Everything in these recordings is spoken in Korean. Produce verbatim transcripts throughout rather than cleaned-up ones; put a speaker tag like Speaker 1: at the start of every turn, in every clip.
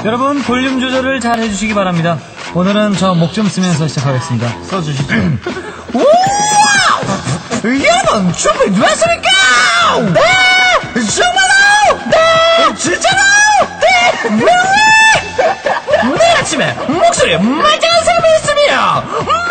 Speaker 1: 여러분 볼륨 조절을 잘 해주시기 바랍니다. 오늘은 저 목 좀 쓰면서 시작하겠습니다. 써주십시오. 여러분 준비됐습니까? 네! 정말로! 네! 진짜로! 네! 네! 내일 아침에 목소리에 말짱한 사람이 있으면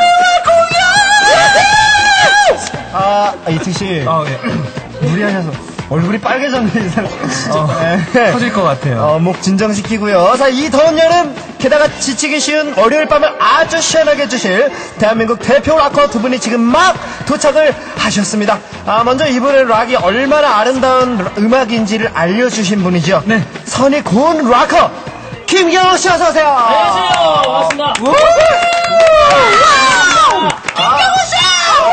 Speaker 1: 뭐라고요?
Speaker 2: 아, 이특씨.
Speaker 1: 아, 예.
Speaker 2: 무리하셔서. 얼굴이 빨개졌네, 이 사람.
Speaker 1: 어,
Speaker 2: 네.
Speaker 1: 터질 것 같아요.
Speaker 2: 어, 목 진정시키고요. 자, 이 더운 여름, 게다가 지치기 쉬운 월요일 밤을 아주 시원하게 해주실 대한민국 대표 락커 두 분이 지금 막 도착을 하셨습니다. 아, 먼저 이분의 락이 얼마나 아름다운 음악인지를 알려주신 분이죠.
Speaker 1: 네.
Speaker 2: 선이 고운 락커, 김경호 씨 어서오세요.
Speaker 3: 안녕하세요. 반갑습니다.
Speaker 1: 김경호 씨!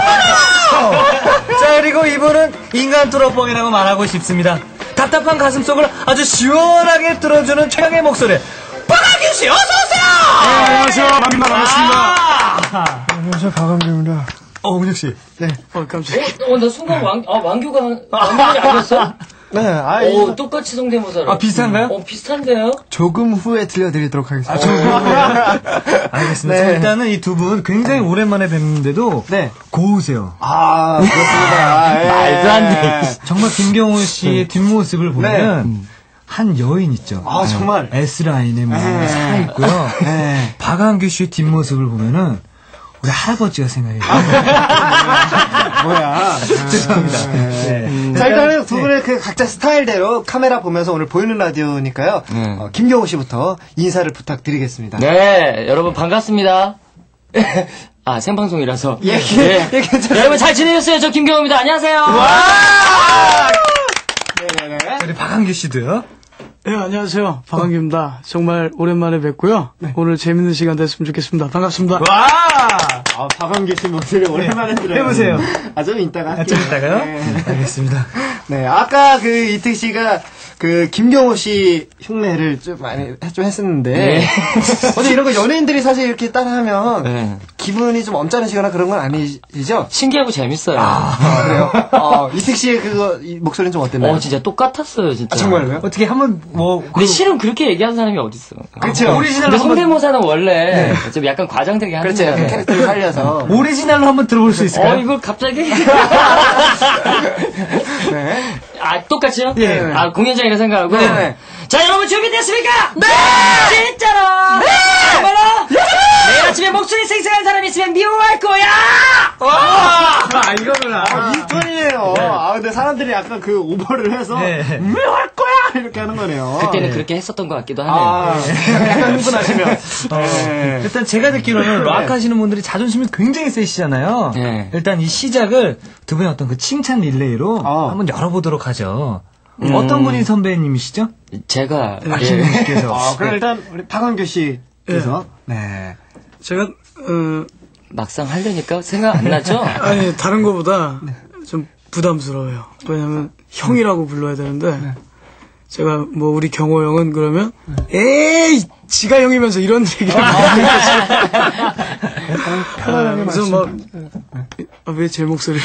Speaker 1: 자, 그리고 이분은 인간 뚜러뻥이라고 말하고 싶습니다. 답답한 가슴속을 아주 시원하게 뚫어주는 최강의 목소리, 박한규 씨, 어서 오세요.
Speaker 4: 네, 안녕하세요. 반갑습니다. 반갑습니다.
Speaker 1: 아~
Speaker 2: 안녕하세요, 박한규입니다.
Speaker 4: 어, 은혁 씨.
Speaker 2: 네.
Speaker 4: 어, 깜짝이야.
Speaker 3: 어, 나 순간 왕, 아, 왕규가, 왕규가 아니었어?
Speaker 2: 네, 아,
Speaker 3: 오, 똑같이 성대모사를.
Speaker 1: 아, 비슷한가요?
Speaker 3: 어, 비슷한데요?
Speaker 2: 조금 후에 들려드리도록 하겠습니다.
Speaker 1: 아, 조금. 알겠습니다.
Speaker 2: 네.
Speaker 1: 자, 일단은 이 두 분 굉장히 오랜만에 뵙는데도
Speaker 2: 네.
Speaker 1: 고우세요.
Speaker 2: 아, 그렇습니다. 예.
Speaker 3: 말도 안 돼.
Speaker 1: 정말 김경호 씨의 뒷모습을 보면 한 여인 있죠.
Speaker 2: 아, 정말.
Speaker 1: S라인에 뭐
Speaker 2: 네.
Speaker 1: 살아있고요.
Speaker 2: 네.
Speaker 1: 박한규 씨의 뒷모습을 보면은 우리 할아버지가 생각이 나요.
Speaker 2: 뭐야.
Speaker 1: 죄송합니다. 네.
Speaker 2: 자, 일단은 두 분의 그 각자 스타일대로 카메라 보면서 오늘 보이는 라디오니까요.
Speaker 3: 네.
Speaker 2: 어, 김경호 씨부터 인사를 부탁드리겠습니다.
Speaker 3: 네, 여러분 반갑습니다. 아, 생방송이라서.
Speaker 2: 예,
Speaker 3: 네.
Speaker 2: 예, 괜찮아요.
Speaker 3: 여러분 잘 지내셨어요? 저 김경호입니다. 안녕하세요.
Speaker 2: 네네네.
Speaker 1: 우리 박한규 씨도요.
Speaker 4: 네, 안녕하세요. 박한규입니다. 정말 오랜만에 뵙고요. 오늘 재밌는 시간 됐으면 좋겠습니다. 반갑습니다.
Speaker 1: 와!
Speaker 2: 아, 박한규 씨 목소리 오랜만에 들어요.
Speaker 1: 해보세요.
Speaker 2: 아, 좀 이따가.
Speaker 1: 아, 좀 이따가요?
Speaker 2: 네.
Speaker 1: 알겠습니다.
Speaker 2: 네, 아까 그 이특 씨가 그 김경호 씨 흉내를 좀 많이 좀 했었는데.
Speaker 3: 네.
Speaker 2: 근데 이런 거 연예인들이 사실 이렇게 따라하면
Speaker 3: 네.
Speaker 2: 기분이 좀 언짢으시거나 그런 건 아니시죠?
Speaker 3: 신기하고 재밌어요.
Speaker 2: 아, 그래요? 어, 이특 씨의 그거, 이 목소리는 좀 어땠나요?
Speaker 3: 어, 진짜 똑같았어요, 진짜.
Speaker 2: 아, 정말로요?
Speaker 1: 어떻게 한번 뭐
Speaker 3: 근데 실은 그렇게 얘기하는 사람이 어딨어.
Speaker 2: 그쵸.
Speaker 1: 오리지널
Speaker 3: 근데
Speaker 1: 한번
Speaker 3: 성대모사는 원래 좀 약간 과장되게 하는
Speaker 2: 그렇죠. 약간
Speaker 3: 거예요.
Speaker 2: 캐릭터를 살려서.
Speaker 1: 오리지널로 한번 들어볼 수 있을까요?
Speaker 3: 어, 이걸 갑자기?
Speaker 2: 네.
Speaker 3: 아, 똑같이요?
Speaker 1: 예.
Speaker 3: 아, 공연장이라 생각하고.
Speaker 2: 네.
Speaker 3: 자, 여러분 준비됐습니까? 네! 진짜로! 네! 정말로? 내일 아침에 목소리 생생한 사람이 있으면 미워할 거야!
Speaker 1: 아, 이거구나.
Speaker 2: 아, 이 톤이에요. 아, 근데 사람들이 약간 그 오버를 해서.
Speaker 1: 네.
Speaker 2: 왜 할 거야! 이렇게 하는 거네요.
Speaker 3: 그때는 그렇게 했었던 것 같기도 하네요.
Speaker 2: 아, 약간 흥분하시면.
Speaker 1: 어,
Speaker 2: 네.
Speaker 1: 일단 제가 듣기로는 락 하시는 분들이 자존심이 굉장히 세시잖아요.
Speaker 3: 네.
Speaker 1: 일단 이 시작을 두 분의 어떤 그 칭찬 릴레이로
Speaker 2: 어.
Speaker 1: 한번 열어보도록 하죠.
Speaker 3: 음.
Speaker 1: 어떤 분이 선배님이시죠?
Speaker 3: 제가,
Speaker 1: 아,
Speaker 3: 예.
Speaker 1: 김경 씨께서.
Speaker 2: 아, 그럼 일단 우리 박완규 씨께서. 네.
Speaker 4: 제가, 어,
Speaker 3: 막상 하려니까 생각 안 나죠?
Speaker 4: 아니, 다른 거보다 좀 부담스러워요. 왜냐면, 형이라고 불러야 되는데, 제가 뭐, 우리 경호 형은 그러면, 에이! 지가 형이면서 이런 얘기를 많이 했어요.
Speaker 2: 편안하게
Speaker 4: 그래서
Speaker 2: 말씀.
Speaker 4: 막, 아, 왜 제 목소리를.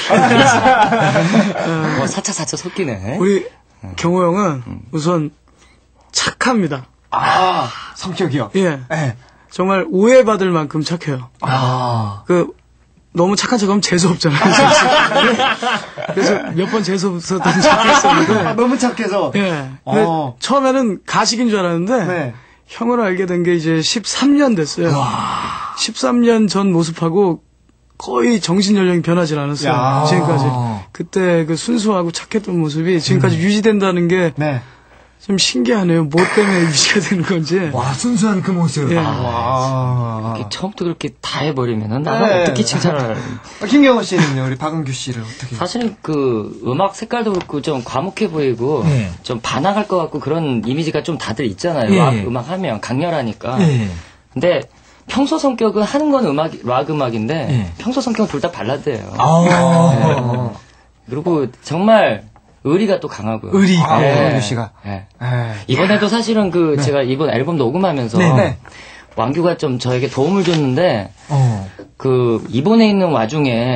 Speaker 3: 어, 사차사차 섞이네.
Speaker 4: 우리 경호 형은 우선 착합니다.
Speaker 2: 아, 성격이요?
Speaker 4: 예.
Speaker 2: 네.
Speaker 4: 정말 오해받을 만큼 착해요.
Speaker 3: 아.
Speaker 4: 그 너무 착한 척하면 재수 없잖아요. 그래서 몇 번 재수 없었던 적이 있었는데.
Speaker 2: 너무 착해서.
Speaker 4: 예. 근데
Speaker 2: 어.
Speaker 4: 처음에는 가식인 줄 알았는데
Speaker 2: 네.
Speaker 4: 형을 알게 된 게 이제 십삼 년 됐어요. 십삼 년 전 모습하고 거의 정신 연령이 변하지 않았어요.
Speaker 2: 야.
Speaker 4: 지금까지. 그때 그 순수하고 착했던 모습이 지금까지 유지된다는 게 좀
Speaker 2: 네.
Speaker 4: 신기하네요. 뭐 때문에 유지가 되는 건지.
Speaker 1: 와, 순수한 그 모습.
Speaker 4: 예.
Speaker 2: 와.
Speaker 3: 이렇게 처음부터 그렇게 다 해버리면은 나는
Speaker 2: 네.
Speaker 3: 어떻게 칭찬을.
Speaker 2: 아, 김경호 씨는요, 우리 박은규 씨를 어떻게.
Speaker 3: 사실은 그 음악 색깔도 그렇고 좀 과묵해 보이고
Speaker 1: 예.
Speaker 3: 좀 반항할 것 같고 그런 이미지가 좀 다들 있잖아요.
Speaker 1: 예.
Speaker 3: 락 음악 하면 강렬하니까.
Speaker 1: 예.
Speaker 3: 근데 평소 성격은 하는 건 음악 락 음악인데
Speaker 1: 예.
Speaker 3: 평소 성격은 둘 다 발라드예요.
Speaker 1: 아.
Speaker 3: 그리고 정말 의리가 또 강하고요.
Speaker 1: 의리 있고.
Speaker 2: 아,
Speaker 3: 예.
Speaker 2: 박은규 씨가.
Speaker 3: 예.
Speaker 2: 에이.
Speaker 3: 이번에도 사실은 그 제가 이번 앨범 녹음하면서
Speaker 1: 네, 네.
Speaker 3: 왕규가 좀 저에게 도움을 줬는데
Speaker 1: 어.
Speaker 3: 그 이번에 있는 와중에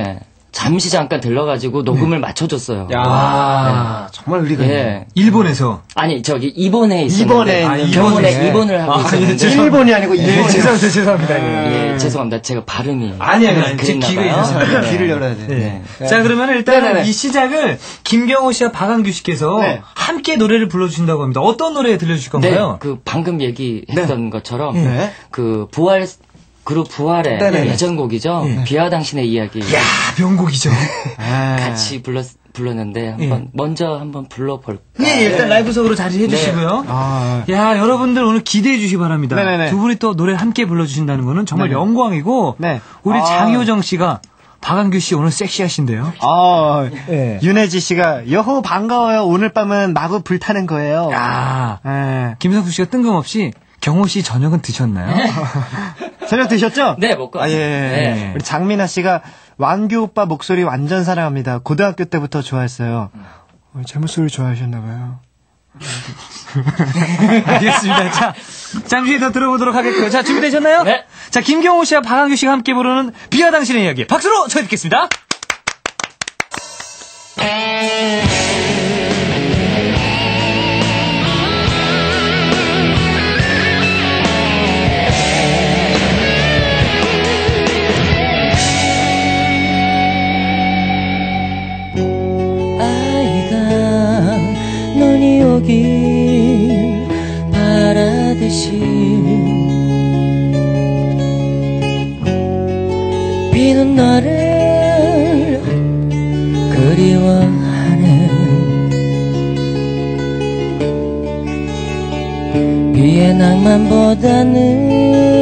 Speaker 3: 잠시 잠깐 들러가지고 녹음을 맞춰줬어요.
Speaker 2: 야, 정말 의리가 있네.
Speaker 3: 예.
Speaker 1: 일본에서.
Speaker 3: 아니 저기 입원에 있었는데
Speaker 2: 입원에
Speaker 3: 아,
Speaker 2: 있는
Speaker 3: 병원에
Speaker 2: 병원에.
Speaker 3: 입원을 하고
Speaker 1: 아, 예,
Speaker 3: 있었는데
Speaker 1: 죄송합니다.
Speaker 2: 일본이 아니고
Speaker 1: 예,
Speaker 2: 일본.
Speaker 1: 죄송합니다, 죄송합니다. 예.
Speaker 3: 예, 죄송합니다. 제가 발음이
Speaker 1: 아니, 아니, 아니. 제
Speaker 3: 그랬나
Speaker 1: 귀가
Speaker 3: 봐요.
Speaker 1: 이상해요.
Speaker 3: 네.
Speaker 2: 귀를 열어야 돼.
Speaker 1: 네.
Speaker 2: 네.
Speaker 1: 자, 그러면 일단
Speaker 2: 네네네.
Speaker 1: 이 시작을 김경호 씨와 박한규 씨께서
Speaker 2: 네.
Speaker 1: 함께 노래를 불러주신다고 합니다. 어떤 노래 들려주실
Speaker 3: 네,
Speaker 1: 건가요?
Speaker 3: 그 방금 얘기했던 것처럼
Speaker 2: 네.
Speaker 3: 그 부활 그룹 부활의
Speaker 2: 네네.
Speaker 3: 예전곡이죠. 비와 당신의 이야기
Speaker 1: 이야, 명곡이죠.
Speaker 3: 같이 불렀 불렀는데 한번 먼저 한번 불러볼까.
Speaker 1: 네, 일단 라이브석으로 자리해 주시고요.
Speaker 2: 아,
Speaker 1: 야, 여러분들 오늘 기대해 주시기 바랍니다.
Speaker 2: 네네네.
Speaker 1: 두 분이 또 노래 함께 불러주신다는 거는 정말
Speaker 2: 네네.
Speaker 1: 영광이고,
Speaker 2: 네.
Speaker 1: 우리
Speaker 2: 아.
Speaker 1: 장효정 씨가 박한규 씨 오늘 섹시하신데요.
Speaker 2: 아,
Speaker 1: 네.
Speaker 2: 윤혜지 씨가 여호 반가워요. 오늘 밤은 마구 불타는 거예요.
Speaker 1: 아,
Speaker 2: 예.
Speaker 1: 김성수 씨가 뜬금없이 경호 씨 저녁은 드셨나요?
Speaker 2: 저녁 드셨죠?
Speaker 3: 네, 먹고
Speaker 2: 아, 예.
Speaker 3: 네.
Speaker 2: 우리 장민아 씨가 완규 오빠 목소리 완전 사랑합니다. 고등학교 때부터 좋아했어요. 어, 제 목소리 좋아하셨나봐요.
Speaker 1: 알겠습니다. 자, 잠시 후에 더 들어보도록 하겠고요. 자, 준비되셨나요?
Speaker 3: 네.
Speaker 1: 자, 김경호 씨와 박한규 씨가 함께 부르는 비와 당신의 이야기. 박수로 쳐듣겠습니다.
Speaker 3: 아이가 눈이 오길 바라듯이 비는 너를 그리워하는 비의 낭만보다는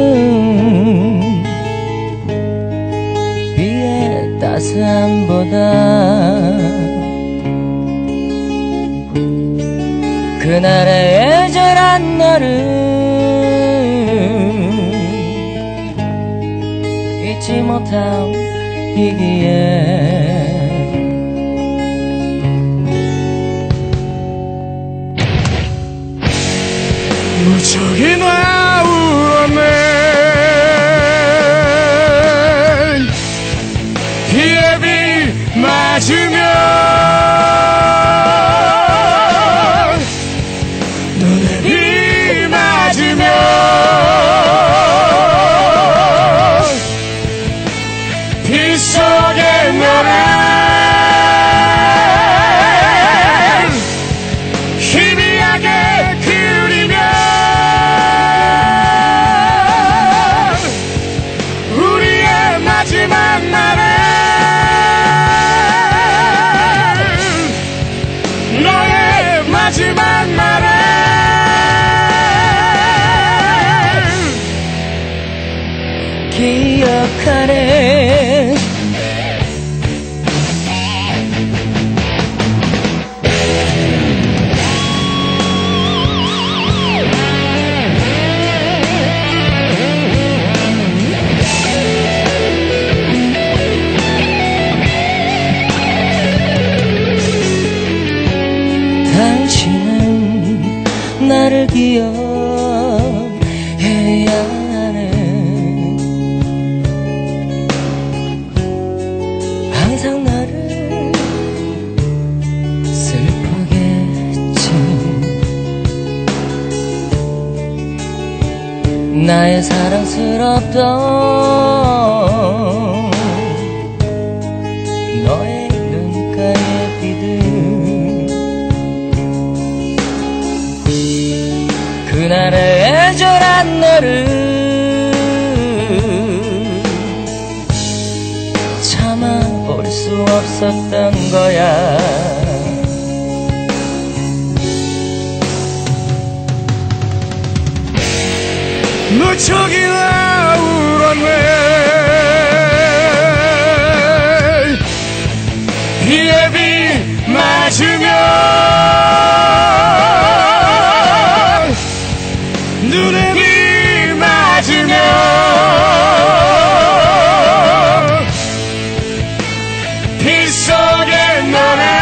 Speaker 3: 비의 따스함보다 그날의 애절한 너를 잊지 못하기에
Speaker 4: 무척이나 울었네. 비에 비 맞으며 눈에 비 맞으며 비 속에 너를 희미하게 그리며 우리의 마지막 날을 너의 마지막 날을
Speaker 3: 기억하네. 당신은 나를 기억해야 하네. 항상 나를 슬프겠지. 나의 사랑스럽던 너의 눈가에 비든 그날의 애절한 너를 참아볼 수 없었던 거야.
Speaker 4: 무척이나 울었네. 비에 비 맞으며 눈에 비 맞으며 비 속에 너를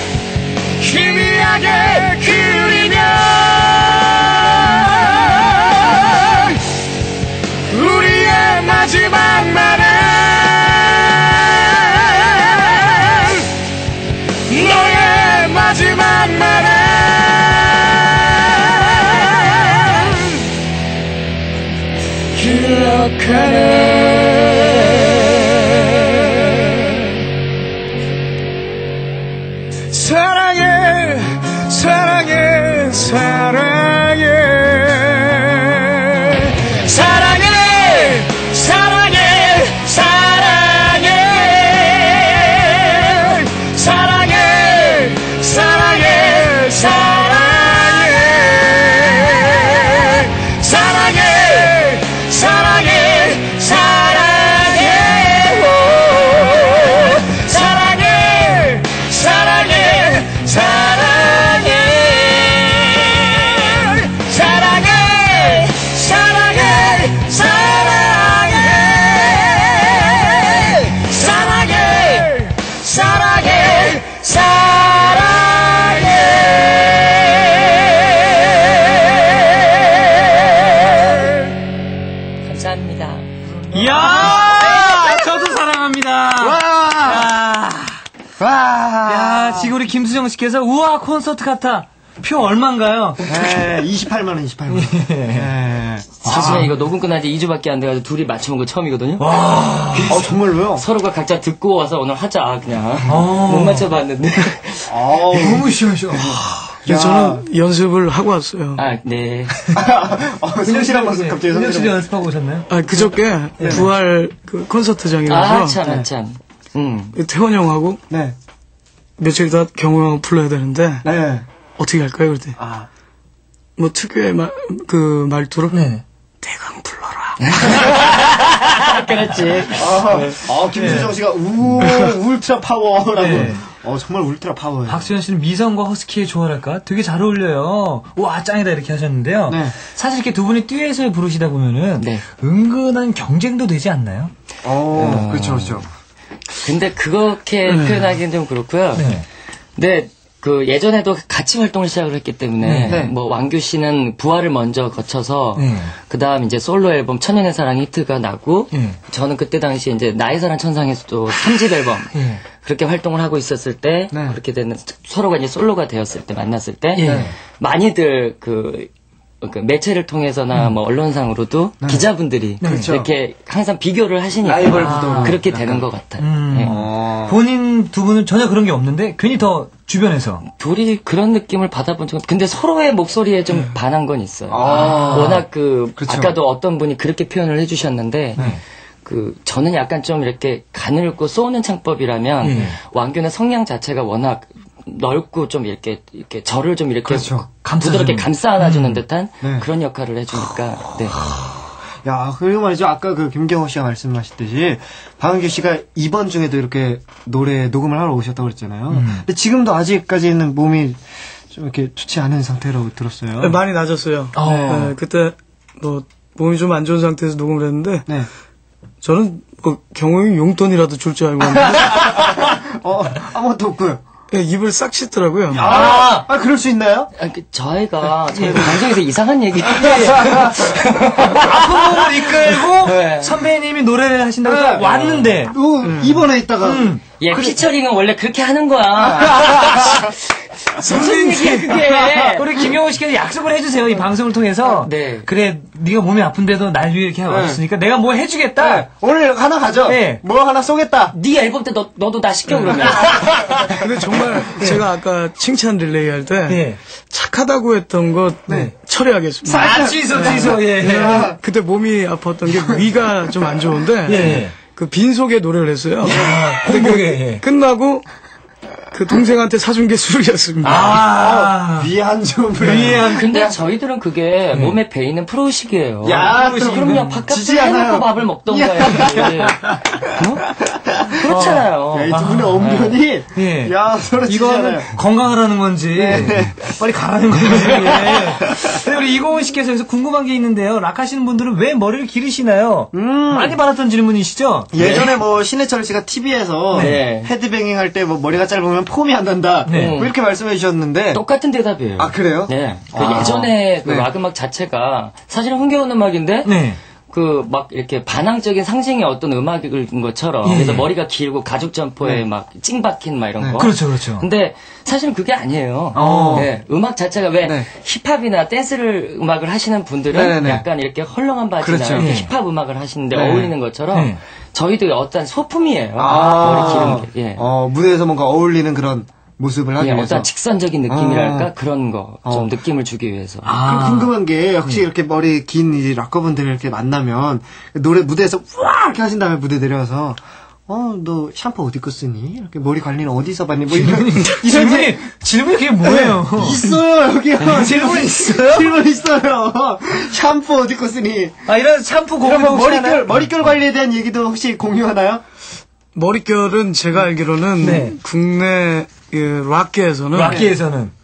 Speaker 4: 희미하게 그리며
Speaker 1: 이야, 저도 사랑합니다. 야,
Speaker 2: 와.
Speaker 1: 야, 지금 우리 김수정 씨께서 우와 콘서트 같아. 표 얼마인가요?
Speaker 2: 네, 이십팔만 원, 이십팔만 원. 네.
Speaker 3: 사실은 이거 녹음 끝난 지 이 주밖에 안 돼가지고 둘이 맞춰본 거 처음이거든요.
Speaker 2: 아, 정말로요?
Speaker 3: 서로가 각자 듣고 와서 오늘 하자 그냥
Speaker 1: 어.
Speaker 3: 못 맞춰봤는데.
Speaker 2: 아우.
Speaker 1: 너무 시원시원.
Speaker 4: 그래서 저는 연습을 하고 왔어요.
Speaker 3: 아 네.
Speaker 2: 어, 성실한 모습 갑자기
Speaker 1: 은혁 씨도
Speaker 2: 성실한
Speaker 1: 연습하고 오셨나요?
Speaker 4: 아, 그저께 부활 그 콘서트장이라서
Speaker 3: 아참 아참. 음.
Speaker 4: 태원 형하고
Speaker 2: 네.
Speaker 4: 며칠 있다 경호 형 불러야 되는데
Speaker 2: 네.
Speaker 4: 어떻게 할까요? 그랬더니
Speaker 2: 아.
Speaker 4: 뭐 특유의 말, 그 말투로
Speaker 1: 네.
Speaker 4: 대강 불러라.
Speaker 3: 그렇지.
Speaker 2: 아, 아 김수정 씨가 우, 울트라 파워라고.
Speaker 1: 네.
Speaker 2: 어, 정말 울트라 파워예요.
Speaker 1: 박수현 씨는 미성과 허스키의 조화랄까? 되게 잘 어울려요. 와, 짱이다, 이렇게 하셨는데요.
Speaker 2: 네.
Speaker 1: 사실 이렇게 두 분이 듀엣을 부르시다 보면은,
Speaker 3: 네.
Speaker 1: 은근한 경쟁도 되지 않나요?
Speaker 2: 어, 그렇죠, 그렇죠.
Speaker 3: 근데 그렇게 표현하기는 좀 그렇고요.
Speaker 1: 네.
Speaker 3: 근데 그 예전에도 같이 활동을 시작을 했기 때문에
Speaker 2: 네.
Speaker 3: 뭐 왕규 씨는 부활을 먼저 거쳐서
Speaker 1: 네.
Speaker 3: 그다음 이제 솔로 앨범 천년의 사랑 히트가 나고
Speaker 1: 네.
Speaker 3: 저는 그때 당시에 이제 나의 사랑 천상에서도 삼 집 앨범
Speaker 1: 네.
Speaker 3: 그렇게 활동을 하고 있었을 때
Speaker 2: 네.
Speaker 3: 그렇게 되는 서로가 이제 솔로가 되었을 때 만났을 때
Speaker 1: 네.
Speaker 3: 많이들 그 그 매체를 통해서나 뭐 언론상으로도 기자분들이
Speaker 2: 그렇죠.
Speaker 3: 이렇게 항상 비교를 하시니까
Speaker 2: 라이벌 구도로
Speaker 3: 그렇게 되는 것 같아요.
Speaker 1: 음.
Speaker 3: 네.
Speaker 2: 어.
Speaker 1: 본인 두 분은 전혀 그런 게 없는데, 괜히 더 주변에서.
Speaker 3: 둘이 그런 느낌을 받아본 적은 근데 서로의 목소리에 좀 반한 건 있어요.
Speaker 2: 아.
Speaker 3: 워낙 그
Speaker 2: 그쵸.
Speaker 3: 아까도 어떤 분이 그렇게 표현을 해주셨는데 그 저는 약간 좀 이렇게 가늘고 쏘는 창법이라면
Speaker 1: 네.
Speaker 3: 왕규는 성량 자체가 워낙 넓고 좀 이렇게 이렇게 저를 좀 이렇게
Speaker 2: 그렇죠.
Speaker 3: 부드럽게
Speaker 1: 감싸주는.
Speaker 3: 감싸 안아주는 듯한
Speaker 2: 네.
Speaker 3: 그런 역할을 해주니까 네.
Speaker 2: 야, 그리고 말이죠. 아까 그 김경호 씨가 말씀하셨듯이 박은규 씨가 이번 중에도 이렇게 노래 녹음을 하러 오셨다고 그랬잖아요. 근데 지금도 아직까지는 몸이 좀 이렇게 좋지 않은 상태로 들었어요.
Speaker 4: 네, 많이 낮았어요.
Speaker 1: 어.
Speaker 4: 네, 그때 뭐 몸이 좀 안 좋은 상태에서 녹음을 했는데
Speaker 2: 네.
Speaker 4: 저는 뭐 경호 형이 용돈이라도 줄 줄 알고 왔는데
Speaker 2: 어, 아무것도 없고요.
Speaker 4: 네, 입을 싹 씻더라고요.
Speaker 2: 아, 아, 그럴 수 있나요?
Speaker 3: 아, 그 저희가 저희가 방송에서 이상한 얘기
Speaker 1: 아픈 몸을 이끌고,
Speaker 3: 네.
Speaker 1: 선배님이 노래를 하신다고 해서
Speaker 2: 네.
Speaker 1: 왔는데,
Speaker 2: 어, 입원해 있다가.
Speaker 1: 음.
Speaker 3: 예, 피처링은 원래 그렇게 하는 거야. 무슨 얘기야 그게?
Speaker 1: 우리 김영호 씨께서 약속을 해주세요. 이 방송을 통해서.
Speaker 3: 네.
Speaker 1: 그래, 네가 몸이 아픈데도 날 위해 이렇게 왔으니까 내가 뭐 해주겠다.
Speaker 2: 네. 오늘 하나 가죠?
Speaker 1: 네.
Speaker 2: 뭐 하나 쏘겠다.
Speaker 3: 네 앨범 때 너, 너도 나 시켜 그러면.
Speaker 4: 근데 정말 제가 아까 칭찬 릴레이 할 때
Speaker 1: 네.
Speaker 4: 착하다고 했던 것
Speaker 2: 네.
Speaker 4: 처리하겠습니다.
Speaker 1: 아, 취소, 취소, 예.
Speaker 4: 왜냐면 그때 몸이 아팠던 게 위가 좀 안 좋은데
Speaker 1: 예.
Speaker 4: 그 빈속에 노래를 했어요. 근데
Speaker 1: 공복에,
Speaker 4: 그
Speaker 1: 예.
Speaker 4: 끝나고 그 동생한테 사준 게 술이었습니다.
Speaker 1: 아.
Speaker 2: 위안 좀.
Speaker 1: 위안.
Speaker 3: 근데 저희들은 그게 몸에 배이는 프로식이에요.
Speaker 2: 야,
Speaker 3: 그럼 그럼요. 바깥에서
Speaker 2: 지지 않아요.
Speaker 3: 해놓고 밥을 먹던가 해야지. 어? 그렇잖아요.
Speaker 2: 야, 이 두 분의 언변이.
Speaker 1: 예.
Speaker 2: 야, 서로 지지
Speaker 1: 이거는
Speaker 2: 않아요.
Speaker 1: 건강하라는 건지, 빨리 가라는 건지. 예. 근데 우리 이고은 씨께서 여기서 궁금한 게 있는데요. 락 하시는 분들은 왜 머리를 기르시나요? 많이 받았던 질문이시죠?
Speaker 2: 예전에 뭐 신해철 씨가 티비에서
Speaker 3: 네.
Speaker 2: 헤드뱅잉 할 때 뭐 머리가 짧으면 폼이 안 난다.
Speaker 1: 네.
Speaker 2: 뭐 이렇게 말씀해 주셨는데.
Speaker 3: 똑같은 대답이에요.
Speaker 2: 아, 그래요?
Speaker 3: 네. 그
Speaker 2: 아.
Speaker 3: 예전에 그
Speaker 2: 네.
Speaker 3: 락 음악 자체가 사실은 흥겨운 음악인데
Speaker 1: 네.
Speaker 3: 그 막 이렇게 반항적인 상징의 어떤 음악인 것처럼
Speaker 1: 예.
Speaker 3: 그래서 머리가 길고 가죽 점퍼에
Speaker 2: 네.
Speaker 3: 막 찡박힌 막 이런 거.
Speaker 1: 그렇죠, 그렇죠.
Speaker 3: 근데 사실은 그게 아니에요.
Speaker 1: 어.
Speaker 3: 네, 음악 자체가 왜
Speaker 2: 네.
Speaker 3: 힙합이나 댄스를 음악을 하시는 분들은
Speaker 2: 네네네.
Speaker 3: 약간 이렇게 헐렁한 바지나
Speaker 2: 그렇죠.
Speaker 3: 이렇게
Speaker 1: 네.
Speaker 3: 힙합 음악을 하시는데
Speaker 2: 네.
Speaker 3: 어울리는 것처럼
Speaker 1: 네.
Speaker 3: 저희도 어떤 소품이에요.
Speaker 2: 아.
Speaker 3: 머리 기르는 게. 예.
Speaker 2: 어, 무대에서 뭔가 어울리는 그런 모습을 하기
Speaker 3: 예,
Speaker 2: 위해서.
Speaker 3: 어떤 직선적인 느낌이랄까
Speaker 2: 어.
Speaker 3: 그런 거 좀
Speaker 2: 어.
Speaker 3: 느낌을 주기 위해서.
Speaker 1: 아.
Speaker 2: 그럼 궁금한 게 혹시 이렇게 머리 긴 이 락커분들을 이렇게 만나면 노래 무대에서 우와 이렇게 하신 다음에 무대 내려와서 어 너 샴푸 어디 거 쓰니? 이렇게 머리 관리는 어디서 받니? 뭐 이런
Speaker 1: 질문이, 질문이 그게 뭐예요?
Speaker 2: 있어요 여기요.
Speaker 1: 질문 있어요?
Speaker 2: 질문 있어요. 샴푸 어디 거 쓰니?
Speaker 1: 아, 이런 샴푸 공유
Speaker 2: 그러면
Speaker 1: 혹시 하나요?
Speaker 2: 머릿결 머릿결 관리에 대한 얘기도 혹시 공유하나요?
Speaker 4: 머릿결은 제가 알기로는
Speaker 1: 네.
Speaker 4: 국내 그 락계에서는
Speaker 1: 락기에서는.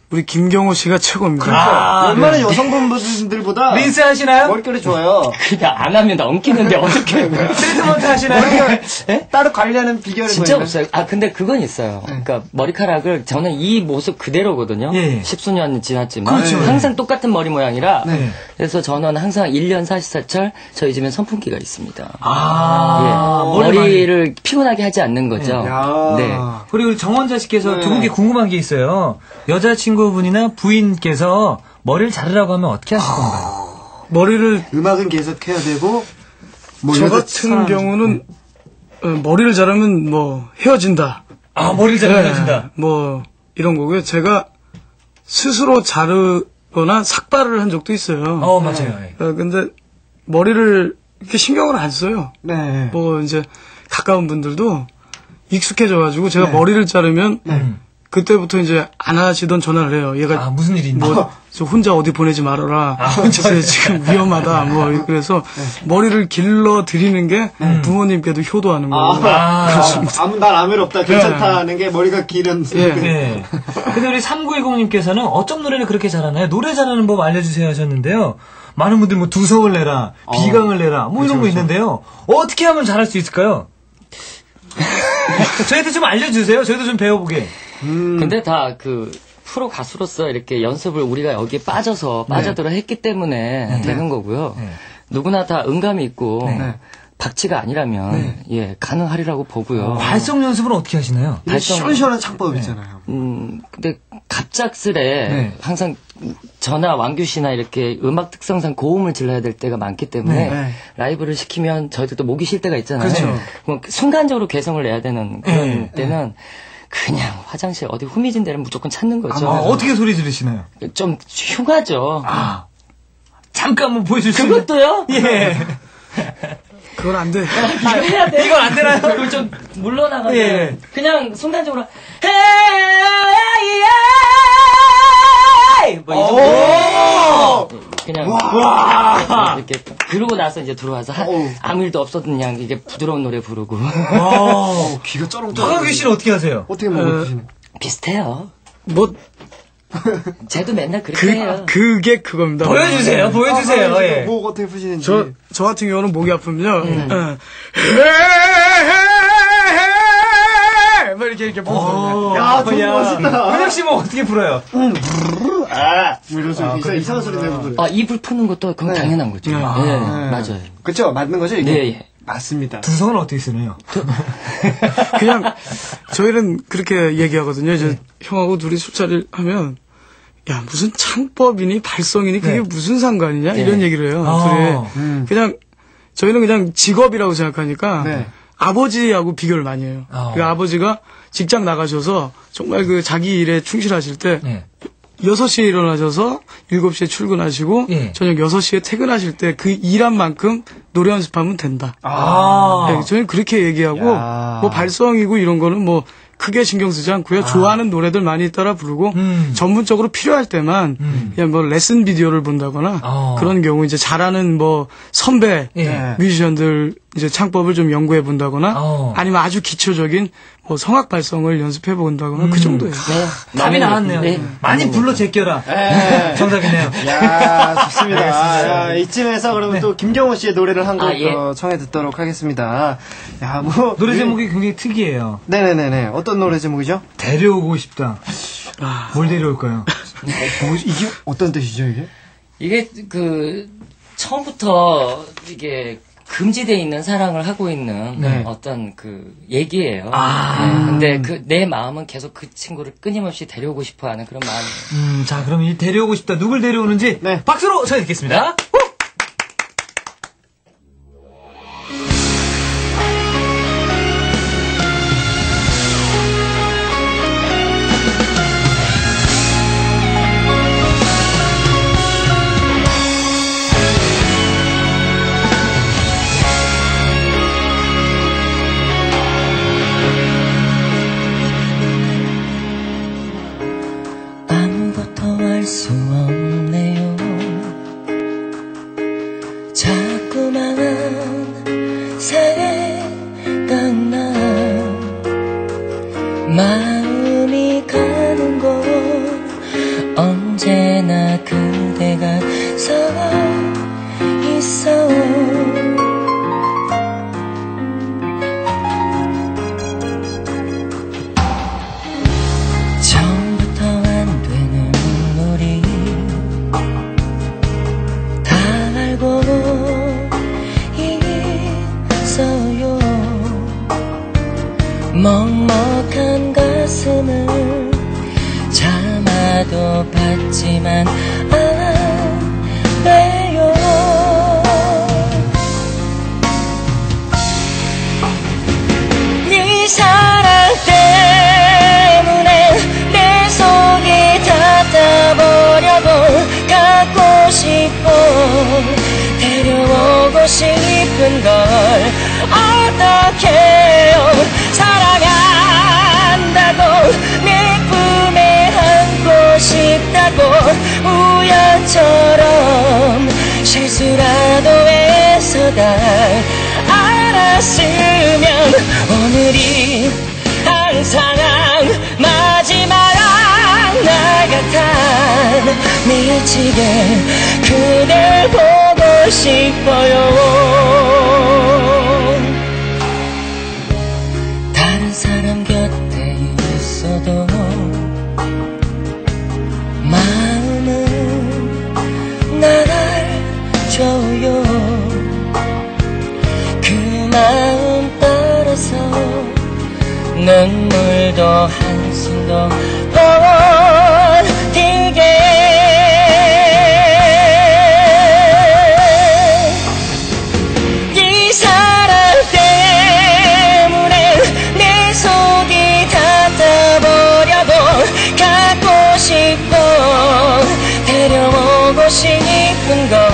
Speaker 4: 우리 김경호 씨가 최고입니다.
Speaker 1: 아,
Speaker 2: 웬만한
Speaker 1: 네.
Speaker 2: 여성분들보다
Speaker 1: 린스 하시나요?
Speaker 2: 머릿결이 좋아요.
Speaker 3: 그냥 안 하면 엉키는데 어떻게 해요?
Speaker 1: 트리트먼트 하시나요?
Speaker 3: 예?
Speaker 2: 따로 관리하는 비결이
Speaker 3: 진짜
Speaker 2: 뭐예요?
Speaker 3: 없어요. 아 근데 그건 있어요. 그러니까 머리카락을 저는 이 모습 그대로거든요.
Speaker 1: 예.
Speaker 3: 십수년 지났지만
Speaker 1: 그렇죠.
Speaker 3: 항상 똑같은 머리 모양이라
Speaker 1: 네.
Speaker 3: 그래서 저는 항상 일 년 사십사철 저희 집엔 선풍기가 있습니다.
Speaker 1: 아,
Speaker 3: 예.
Speaker 1: 머리 많이-
Speaker 3: 머리를 피곤하게 하지 않는 거죠.
Speaker 2: 야.
Speaker 3: 네.
Speaker 1: 그리고 우리 정원자 씨께서
Speaker 2: 네.
Speaker 1: 두 분께 궁금한 게 있어요. 여자친구분이나 부인께서 머리를 자르라고 하면 어떻게 하실 건가요?
Speaker 4: 머리를
Speaker 2: 음악은 계속 해야 되고 뭐
Speaker 4: 저
Speaker 2: 여자
Speaker 4: 같은
Speaker 2: 사람-
Speaker 4: 경우는 어, 머리를 자르면 뭐 헤어진다.
Speaker 1: 아, 머리를 자르면
Speaker 4: 네,
Speaker 1: 헤어진다.
Speaker 4: 뭐 이런 거고요. 제가 스스로 자르거나 삭발을 한 적도 있어요.
Speaker 1: 어, 맞아요. 예.
Speaker 4: 어, 근데 머리를 이렇게 신경을 안 써요.
Speaker 2: 네.
Speaker 4: 뭐 이제 가까운 분들도 익숙해져가지고 제가
Speaker 2: 네.
Speaker 4: 머리를 자르면
Speaker 1: 음.
Speaker 4: 그때부터 이제 안 하시던 전화를 해요. 얘가
Speaker 1: 아, 무슨 일이 있나?
Speaker 4: 뭐, 저 혼자 어디 보내지 말아라.
Speaker 1: 아, 혼자
Speaker 4: 글쎄, 지금 위험하다. 뭐, 그래서 머리를 길러 드리는 게 부모님께도 효도하는 거고.
Speaker 2: 아,
Speaker 1: 아,
Speaker 2: 아무 날 아무 일 없다. 괜찮다는 게 머리가 길은.
Speaker 4: 예.
Speaker 1: 네. 근데 우리 삼구이공님께서는 어쩜 노래를 그렇게 잘하나요? 노래 잘하는 법 알려주세요 하셨는데요. 많은 분들이 뭐 두성을 내라, 비강을 내라, 뭐 이런 거 있는데요. 어떻게 하면 잘할 수 있을까요? 저희한테 좀 알려주세요. 저희도 좀 배워보게.
Speaker 3: 근데 다 그 프로 가수로서 이렇게 연습을 우리가 여기에 빠져서 빠져들어 했기 때문에 되는 거고요.
Speaker 1: 네.
Speaker 3: 누구나 다 응감이 있고
Speaker 1: 네.
Speaker 3: 박치가 아니라면 예 가능하리라고 보고요.
Speaker 1: 발성 연습은 어떻게 하시나요?
Speaker 2: 이게
Speaker 3: 발성-
Speaker 2: 시원시원한 창법 있잖아요.
Speaker 3: 음 근데 갑작스레
Speaker 1: 네.
Speaker 3: 항상 저나 왕규 씨나 이렇게 음악 특성상 고음을 질러야 될 때가 많기 때문에
Speaker 2: 네.
Speaker 3: 라이브를 시키면 저희들도 목이 쉴 때가 있잖아요.
Speaker 1: 그렇죠.
Speaker 3: 뭐 순간적으로 개성을 내야 되는 그런
Speaker 1: 네.
Speaker 3: 때는 그냥 화장실 어디 후미진 데는 무조건 찾는 거죠.
Speaker 1: 아, 어떻게 소리 지르시나요?
Speaker 3: 좀 흉하죠.
Speaker 1: 아, 잠깐 한번 보여줄 수 있나요?
Speaker 3: 그것도요?
Speaker 1: 예.
Speaker 4: 그건 안 돼.
Speaker 3: 해야 돼.
Speaker 1: 이건 안 되나요?
Speaker 3: 그걸 좀 물러나가면
Speaker 1: 예.
Speaker 3: 그냥 순간적으로 헤이 뭐이
Speaker 1: 오!
Speaker 3: 정도 그냥
Speaker 1: 와!
Speaker 3: 이렇게 그러고 나서 이제 들어와서 하-
Speaker 2: 어우.
Speaker 3: 아무 일도 없었던 양 이게 부드러운 노래 부르고
Speaker 1: 와.
Speaker 2: 귀가 쩌렁쩌렁.
Speaker 1: 박광규 씨는 어떻게 하세요?
Speaker 2: 어떻게 먹으시네.
Speaker 3: 비슷해요.
Speaker 4: 뭐,
Speaker 3: 쟤도 맨날 그렇게 해요.
Speaker 4: 그, 그게 그겁니다.
Speaker 1: 보여주세요, 보여주세요. 예.
Speaker 2: 목 어떻게 푸시는지.
Speaker 4: 저, 저 같은 경우는 목이 아프면요. 예. 막 이렇게, 이렇게 보거든요.
Speaker 2: 야, 좀 멋있다.
Speaker 1: 은혁 씨뭐 어떻게 불어요?
Speaker 2: 아, 뭐 이런 소리. 이상- 이상한 소리 내는 소리.
Speaker 3: 아 입을 푸는 것도 그건 당연한 거죠.
Speaker 4: 네.
Speaker 3: 예,
Speaker 2: 네.
Speaker 3: 맞아요.
Speaker 2: 그쵸? 맞는 거죠, 이게?
Speaker 3: 네, 예.
Speaker 2: 맞습니다.
Speaker 1: 두성은 어떻게 쓰나요?
Speaker 4: 그냥, 저희는 그렇게 얘기하거든요. 이제 형하고 둘이 술자리를 하면, 야, 무슨 창법이니, 발성이니, 그게
Speaker 1: 네.
Speaker 4: 무슨 상관이냐?
Speaker 3: 네.
Speaker 4: 이런 얘기를 해요.
Speaker 1: 아,
Speaker 4: 둘이.
Speaker 2: 음.
Speaker 4: 그냥, 저희는 그냥 직업이라고 생각하니까,
Speaker 2: 네.
Speaker 4: 아버지하고 비교를 많이 해요.
Speaker 1: 아.
Speaker 4: 그 아버지가 직장 나가셔서 정말 그 자기 일에 충실하실 때
Speaker 1: 네.
Speaker 4: 여섯 시에 일어나셔서 일곱 시에 출근하시고
Speaker 1: 예.
Speaker 4: 저녁 여섯 시에 퇴근하실 때 그 일한 만큼 노래 연습하면 된다.
Speaker 1: 아.
Speaker 4: 네, 저는 그렇게 얘기하고
Speaker 2: 야.
Speaker 4: 뭐 발성이고 이런 거는 뭐 크게 신경 쓰지 않고요. 좋아하는 노래들 많이 따라 부르고
Speaker 1: 음.
Speaker 4: 전문적으로 필요할 때만
Speaker 1: 음.
Speaker 4: 그냥 뭐 레슨 비디오를 본다거나
Speaker 1: 어.
Speaker 4: 그런 경우 이제 잘하는 뭐 선배
Speaker 1: 예.
Speaker 4: 뮤지션들 이제 창법을 좀 연구해 본다거나
Speaker 1: 어.
Speaker 4: 아니면 아주 기초적인 뭐 성악 발성을 연습해 본다거나 그 정도예요.
Speaker 3: 네.
Speaker 1: 답이
Speaker 3: 너무-
Speaker 1: 나왔네요.
Speaker 3: 네.
Speaker 1: 많이 불러 제껴라.
Speaker 2: 네.
Speaker 1: 정답이네요.
Speaker 2: 야, 좋습니다. 야, 이쯤에서 그러면 또 김경호 씨의 노래를 한 곡
Speaker 3: 아, 예.
Speaker 2: 어, 청해 듣도록 하겠습니다. 야, 뭐.
Speaker 1: 노래
Speaker 2: 예.
Speaker 1: 제목이 굉장히 특이해요.
Speaker 2: 네네네네. 어떤 노래 제목이죠?
Speaker 1: 데려오고 싶다. 뭘 데려올까요?
Speaker 2: 어, 뭐, 이게 어떤 뜻이죠, 이게?
Speaker 3: 이게 그 처음부터 이게 금지돼 있는 사랑을 하고 있는
Speaker 1: 네.
Speaker 3: 어떤 그 얘기예요.
Speaker 1: 아.
Speaker 3: 네. 근데 그 내 마음은 계속 그 친구를 끊임없이 데려오고 싶어하는 그런 마음이.
Speaker 1: 음, 자, 그럼 이 데려오고 싶다. 누굴 데려오는지
Speaker 2: 네.
Speaker 1: 박수로 전해 듣겠습니다.
Speaker 3: 아무것도 알 수 없네요.
Speaker 5: 줘요. 먹먹한 가슴을 참아도 받지만 안 돼요. 네 사랑 때문에 내 속이 닫아버려도 갖고 싶고 데려오고 싶은 걸 어떡해요. 사랑한다고 내 품에 안고 싶다고 우연처럼 실수라도 해서 다 알았으면 오늘이 항상 마지막 날 같아. 미치게 그댈 보고 싶어요. 다른 사람 곁에 있어도 마음은 날 줘요. 그 마음 따라서 눈물도 한숨도 버티게. 이 사랑 때문에 내 속이 닫아버려도 갖고 싶고 데려오고 싶은 걸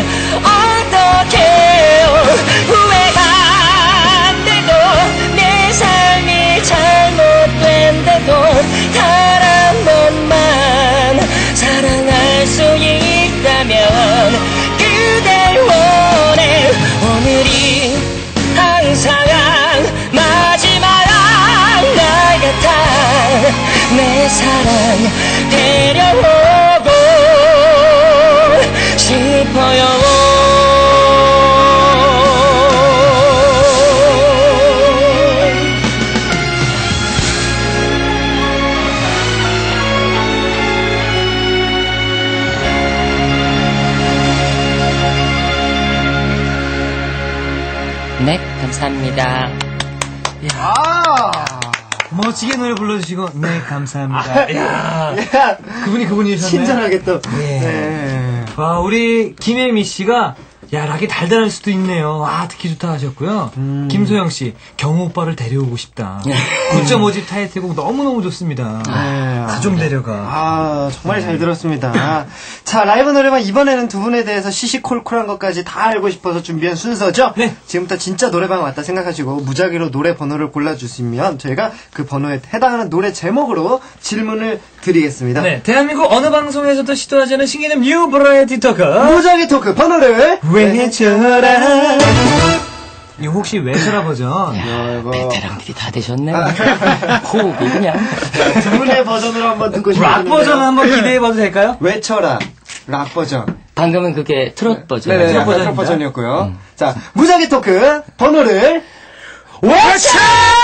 Speaker 5: 어떡해요. 후회가 안 돼도 내 삶이 잘못된데도 단 한 번만 사랑할 수 있다면 그댈 원해. 오늘이 항상 마지막 날 같아. 내 사랑 데려오고 싶어요. 네, 감사합니다.
Speaker 2: 아!
Speaker 1: 멋지게 노래 불러주시고, 네, 감사합니다. 야 그분이 그분이셨네.
Speaker 2: 친절하게 또.
Speaker 1: 예.
Speaker 2: 네.
Speaker 1: 와, 우리 김혜미 씨가, 야, 락이 달달할 수도 있네요. 아, 듣기 좋다 하셨고요.
Speaker 2: 음.
Speaker 1: 김소영 씨, 경호 오빠를 데려오고 싶다. 구 점 오 집 타이틀곡 너무너무 좋습니다.
Speaker 2: 네.
Speaker 1: 가좀 데려가.
Speaker 2: 아, 정말 잘 들었습니다. 자, 라이브 노래방 이번에는 두 분에 대해서 시시콜콜한 것까지 다 알고 싶어서 준비한 순서죠?
Speaker 1: 네.
Speaker 2: 지금부터 진짜 노래방 왔다 생각하시고 무작위로 노래 번호를 골라주시면 저희가 그 번호에 해당하는 노래 제목으로 질문을 드리겠습니다.
Speaker 1: 네, 대한민국 어느 방송에서도 시도하지 않은 신개념 뉴 버라이어티 토크.
Speaker 2: 무작위 토크 번호를
Speaker 1: 외쳐라. 이거 혹시 외쳐라 버전?
Speaker 5: 베테랑들이 다 되셨네. 호흡이 그냥.
Speaker 2: 두 분의 버전으로 한번 듣고
Speaker 1: 락
Speaker 2: 싶은데요.
Speaker 1: 버전 한번 기대해봐도 될까요?
Speaker 2: 외쳐라. 락 버전.
Speaker 5: 방금은 그게 트롯 버전.
Speaker 2: 네네,
Speaker 1: 트롯 버전입니다.
Speaker 2: 트롯 버전이었고요. 자, 무작위 토크 번호를 외쳐!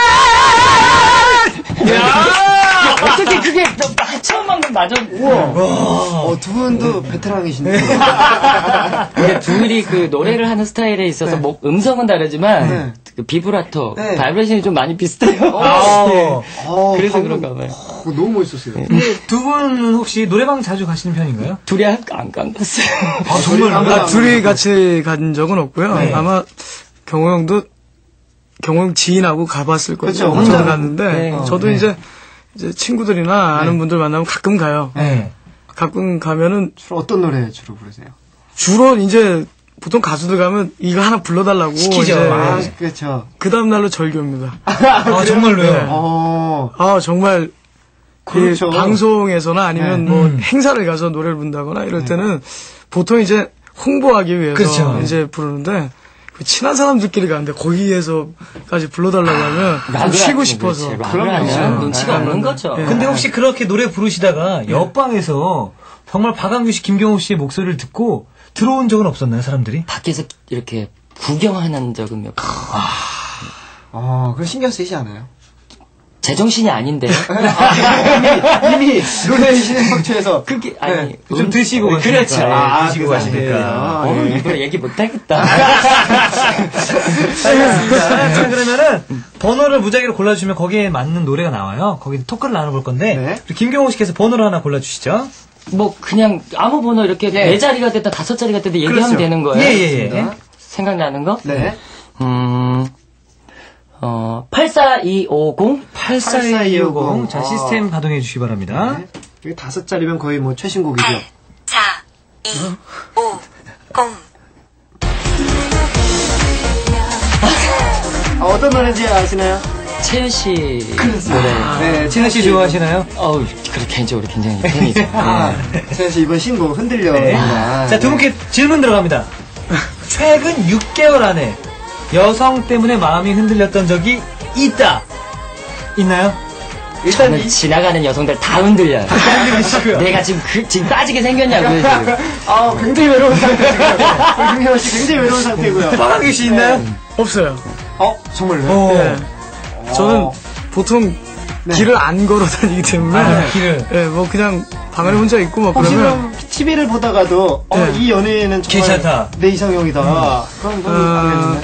Speaker 5: 어떻게 그게 처음 방금 맞아.
Speaker 2: 어, 두 분도 베테랑이신데.
Speaker 5: 근데 둘이 그 노래를 하는 스타일에 있어서 목 음성은 다르지만
Speaker 2: 네.
Speaker 5: 그 비브라토,
Speaker 2: 네.
Speaker 5: 바이브레이션이 좀 많이 비슷해요.
Speaker 1: 어.
Speaker 2: 어,
Speaker 5: 그래서
Speaker 2: 방금-
Speaker 5: 그런가 봐요.
Speaker 2: 어, 너무 멋있었어요.
Speaker 1: 두 분은 혹시 노래방 자주 가시는 편인가요?
Speaker 5: 둘이 안 간 갔어요.
Speaker 1: 아, 정말.
Speaker 4: 아, 둘이 같이 간 적은 없고요.
Speaker 1: 네.
Speaker 4: 아마 경호 형도 경호 형 지인하고 가봤을 거예요.
Speaker 2: 그렇죠.
Speaker 4: 혼자
Speaker 2: 혼자.
Speaker 4: 갔는데
Speaker 5: 네.
Speaker 4: 저도
Speaker 1: 네.
Speaker 4: 이제 이제 친구들이나 아는 분들 만나면 가끔 가요.
Speaker 1: 네.
Speaker 4: 가끔 가면은
Speaker 2: 주로 어떤 노래 주로 부르세요?
Speaker 4: 주로 이제 보통 가수들 가면 이거 하나 불러달라고
Speaker 1: 시키죠.
Speaker 4: 이제
Speaker 2: 아, 그렇죠.
Speaker 4: 그 다음 날로 절교입니다.
Speaker 1: 아, 정말로요?
Speaker 4: 네.
Speaker 2: 어,
Speaker 4: 아 정말
Speaker 2: 그렇죠.
Speaker 4: 이 방송에서나 아니면
Speaker 2: 네.
Speaker 4: 뭐
Speaker 1: 음.
Speaker 4: 행사를 가서 노래를 부른다거나 이럴 때는 보통 이제 홍보하기 위해서
Speaker 1: 그렇죠.
Speaker 4: 이제 부르는데 그 친한 사람들끼리 가는데 거기에서까지 불러달라고 하면 좀
Speaker 5: 락을
Speaker 4: 쉬고
Speaker 5: 하면
Speaker 4: 싶어서
Speaker 5: 그렇지. 락을
Speaker 2: 그럼요.
Speaker 5: 하면 눈치가
Speaker 4: 아,
Speaker 5: 없는 거죠.
Speaker 4: 예.
Speaker 1: 근데 혹시 그렇게 노래 부르시다가 옆방에서 정말 박완규 씨, 김경호 씨의 목소리를 듣고 들어온 적은 없었나요, 사람들이?
Speaker 5: 밖에서 이렇게 구경하는 적은 몇 번.
Speaker 2: 어, 그거 신경 쓰이지 않아요?
Speaker 5: 제정신이 아닌데요.
Speaker 2: 이미, 이미 노래 진행 faktu에서
Speaker 5: 그게 아니
Speaker 1: 좀 드시고 가시니까.
Speaker 5: 그렇죠.
Speaker 1: 예,
Speaker 2: 아,
Speaker 1: 드시고
Speaker 2: 그
Speaker 1: 가시니까.
Speaker 2: 상태예요.
Speaker 5: 어,
Speaker 2: 예.
Speaker 5: 일부러 얘기 못하겠다.
Speaker 1: 알겠습니다. 자, 그러면은 번호를 무작위로 골라주시면 거기에 맞는 노래가 나와요. 거기 토크를 나눠볼 건데
Speaker 2: 네.
Speaker 1: 우리 김경호 씨께서 번호를 하나 골라주시죠.
Speaker 5: 뭐 그냥 아무 번호 이렇게 네 자리가 됐든 다섯 자리가 됐든 얘기하면
Speaker 2: 그렇죠.
Speaker 5: 되는 거예요.
Speaker 1: 예, 예, 예.
Speaker 5: 생각나는 거?
Speaker 2: 네.
Speaker 5: 음, 어, 팔사이오공?
Speaker 1: 팔사이오공. 자,
Speaker 2: 아.
Speaker 1: 시스템 가동해 주시기 바랍니다.
Speaker 2: 네. 이게 다섯 자리면 거의 뭐 최신곡이죠.
Speaker 6: 사, 이, 오, 공.
Speaker 2: 아, 어떤 노래인지 아시나요?
Speaker 5: 채연 씨 노래.
Speaker 2: 네,
Speaker 1: 진아 씨 좋아하시나요?
Speaker 5: 어우, 그래, 개인적으로 굉장히 팬이죠.
Speaker 2: 아,
Speaker 5: 네.
Speaker 2: 세현 씨 이번 신곡 흔들려.
Speaker 1: 네. 자, 두 분께 질문 들어갑니다. 최근 육 개월 안에 여성 때문에 마음이 흔들렸던 적이 있다. 있나요?
Speaker 2: 일단
Speaker 5: 저는
Speaker 2: 이,
Speaker 5: 지나가는 여성들 다 흔들려요.
Speaker 1: 흔들리시고요.
Speaker 5: 내가 지금 그, 지금 빠지게 생겼냐고요, 지금.
Speaker 2: 아, 굉장히 외로운 상태고요. 우리 김혜원 씨 굉장히 외로운 상태고요.
Speaker 1: 박한규 씨 있나요?
Speaker 4: 없어요.
Speaker 2: 어, 정말요?
Speaker 1: 어.
Speaker 4: 예. 저는
Speaker 2: 어.
Speaker 4: 보통
Speaker 2: 네.
Speaker 4: 길을 안 걸어 다니기 때문에
Speaker 1: 아, 길을.
Speaker 4: 예, 뭐 그냥 방 안에 혼자 있고 뭐
Speaker 2: 혹시
Speaker 4: 그러면
Speaker 2: 그럼 티비를 보다가도 어,
Speaker 4: 네.
Speaker 2: 이 연예인은 정말
Speaker 1: 괜찮다.
Speaker 2: 내 이상형이다. 그럼 그럼
Speaker 4: 어,
Speaker 2: 안 되는데.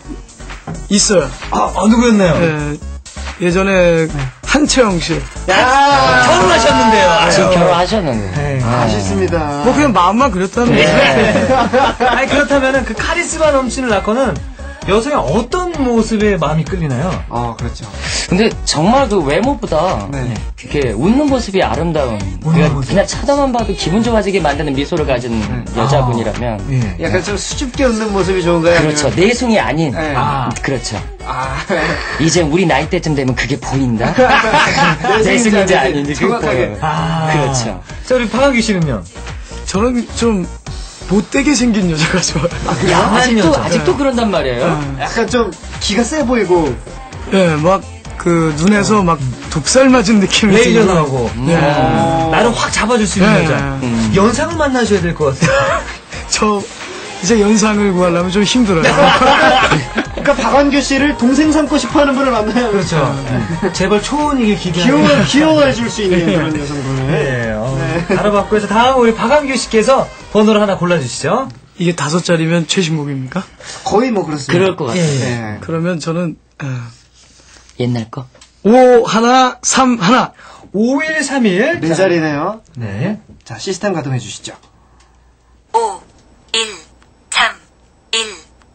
Speaker 4: 있어요.
Speaker 1: 아, 아, 누구였나요?
Speaker 4: 예, 예전에 한채영 씨.
Speaker 2: 야,
Speaker 1: 결혼하셨는데요.
Speaker 5: 지금
Speaker 1: 아유.
Speaker 5: 결혼하셨는데.
Speaker 1: 네.
Speaker 2: 아쉽습니다.
Speaker 4: 뭐 그냥 마음만 그랬다는 거죠.
Speaker 1: 아니, 그렇다면은 그 카리스마 넘치는 락커는 여성의 어떤 모습에 마음이 끌리나요?
Speaker 2: 어, 그렇죠.
Speaker 5: 근데 정말 그 외모보다
Speaker 2: 네.
Speaker 5: 그게 웃는 모습이 아름다운 그냥, 그냥 쳐다만 봐도 기분 좋아지게 만드는 미소를 가진 여자분이라면
Speaker 1: 예.
Speaker 2: 약간 좀 수줍게 웃는 모습이 좋은가요?
Speaker 5: 그렇죠.
Speaker 2: 아니면-
Speaker 5: 내숭이 아닌
Speaker 2: 네.
Speaker 5: 아, 그렇죠.
Speaker 2: 아,
Speaker 5: 이제 우리 나이 때쯤 되면 그게 보인다. 내숭인지 아닌지 그게
Speaker 2: 정확하게.
Speaker 5: 보여요.
Speaker 1: 아.
Speaker 5: 그렇죠.
Speaker 1: 자, 우리 박한규 씨는요?
Speaker 4: 저는 좀 못되게 생긴 여자가 좋아요.
Speaker 1: 야한
Speaker 5: 아직도
Speaker 1: 여자.
Speaker 5: 아직도 그런단 말이에요.
Speaker 2: 약간 좀 기가 세 보이고.
Speaker 4: 예, 막 그 눈에서 막 독살 맞은 느낌이
Speaker 1: 레이저
Speaker 4: 들고.
Speaker 1: 나오고.
Speaker 4: 예.
Speaker 2: 어.
Speaker 1: 나를 확 잡아줄 수 있는
Speaker 4: 네.
Speaker 1: 여자.
Speaker 5: 음.
Speaker 1: 연상을 만나셔야 될 것 같아요.
Speaker 4: 저 이제 연상을 구하려면 좀 힘들어요.
Speaker 2: 그러니까 박완규 씨를 동생 삼고 싶어하는 분을 만나요.
Speaker 1: 그렇죠. 제발 초혼이길 기대하는.
Speaker 2: 귀여워, 귀여워해줄 수 있는 그런 여성분을.
Speaker 1: 네, 어, 알아봤고 해서 다음 우리 박한규 씨께서 번호를 하나 골라주시죠.
Speaker 4: 이게 다섯 자리면 최신곡입니까?
Speaker 2: 거의 뭐 그렇습니다.
Speaker 5: 그럴 것 같아요.
Speaker 2: 네.
Speaker 4: 그러면 저는 어,
Speaker 5: 옛날 거.
Speaker 4: 오 하나 삼 하나.
Speaker 1: 오일삼일.
Speaker 2: 네 자리네요.
Speaker 1: 네.
Speaker 2: 자, 시스템 가동해 주시죠.
Speaker 6: 오, 일, 삼, 일.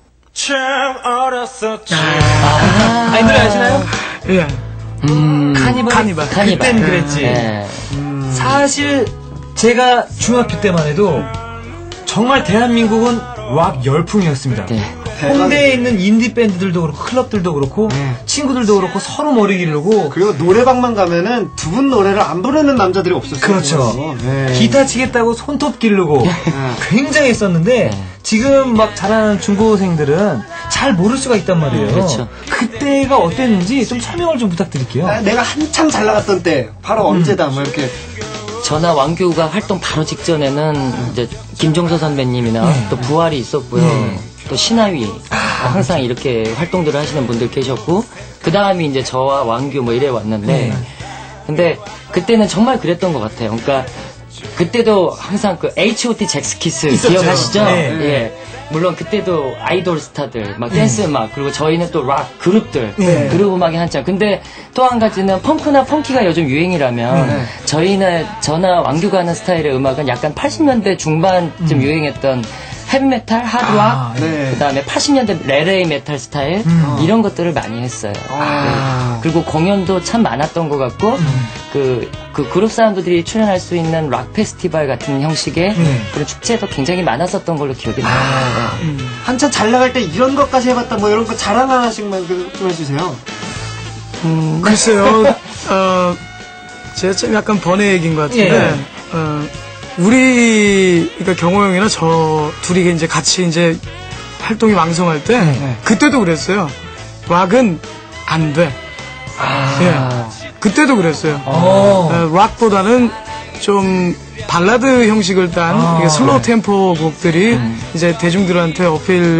Speaker 1: 아, 이 노래 아시나요?
Speaker 4: 예.
Speaker 5: 음,
Speaker 1: 카니발.
Speaker 4: 카니발.
Speaker 5: 카니발.
Speaker 1: 그땐 그랬지.
Speaker 5: 네.
Speaker 1: 사실 제가 중학교 때만 해도 정말 대한민국은 락 열풍이었습니다.
Speaker 5: 네.
Speaker 1: 홍대에 있는 인디 밴드들도 그렇고 클럽들도 그렇고
Speaker 2: 네.
Speaker 1: 친구들도 그렇고 서로 머리 기르고
Speaker 2: 그리고 노래방만 가면은 두 분 노래를 안 부르는 남자들이 없었어요.
Speaker 1: 그렇죠.
Speaker 2: 네.
Speaker 1: 기타 치겠다고 손톱 기르고 굉장히 했었는데 지금 막 자라는 중고생들은 잘 모를 수가 있단 말이에요.
Speaker 5: 그렇죠.
Speaker 1: 그때가 어땠는지 좀 설명을 좀 부탁드릴게요.
Speaker 2: 아, 내가 한참 잘 나갔던 때 바로 언제다 뭐 이렇게
Speaker 5: 저나 왕규가 활동 바로 직전에는 이제 김종서 선배님이나 또 부활이 있었고요. 또 신하위 항상 이렇게 활동들을 하시는 분들 계셨고 그 다음이 이제 저와 왕규 뭐 이래 왔는데 근데 그때는 정말 그랬던 것 같아요. 그러니까 그때도 항상 그 에이치 오 티 잭스키스
Speaker 1: 있었죠.
Speaker 5: 기억하시죠?
Speaker 1: 네.
Speaker 5: 예. 물론 그때도 아이돌 스타들, 막 댄스 음악, 그리고 저희는 또 락 그룹들,
Speaker 1: 네.
Speaker 5: 그룹 음악이 한참. 근데 또 한 가지는 펑크나 펑키가 요즘 유행이라면
Speaker 1: 네.
Speaker 5: 저희는, 저나 왕규가 하는 스타일의 음악은 약간 팔십 년대 중반쯤 유행했던 헤비메탈, 하드락,
Speaker 1: 아,
Speaker 2: 네.
Speaker 5: 그 다음에 팔십 년대 레레이 메탈 스타일, 이런 것들을 많이 했어요.
Speaker 2: 아.
Speaker 5: 네. 그리고 공연도 참 많았던 것 같고, 그, 그 그룹 사운드들이 출연할 수 있는 락 페스티벌 같은 형식의 그런 축제도 굉장히 많았었던 걸로 기억이 나요. 네.
Speaker 2: 한참 잘 나갈 때 이런 것까지 해봤다 뭐 이런 거 자랑 하나씩만 그- 좀 해주세요.
Speaker 4: 음, 글쎄요. 어, 제가 좀 약간 번외 얘기인 것 같은데,
Speaker 1: 예.
Speaker 4: 어, 우리, 그러니까 경호 형이나 저 둘이 이제 같이 이제 활동이 왕성할 때, 그때도 그랬어요. 락은 안 돼. 예. 그때도 그랬어요.
Speaker 1: 어.
Speaker 4: 어, 락보다는 좀 발라드 형식을 딴
Speaker 1: 아,
Speaker 4: 이게 슬로우
Speaker 1: 네.
Speaker 4: 템포 곡들이 이제 대중들한테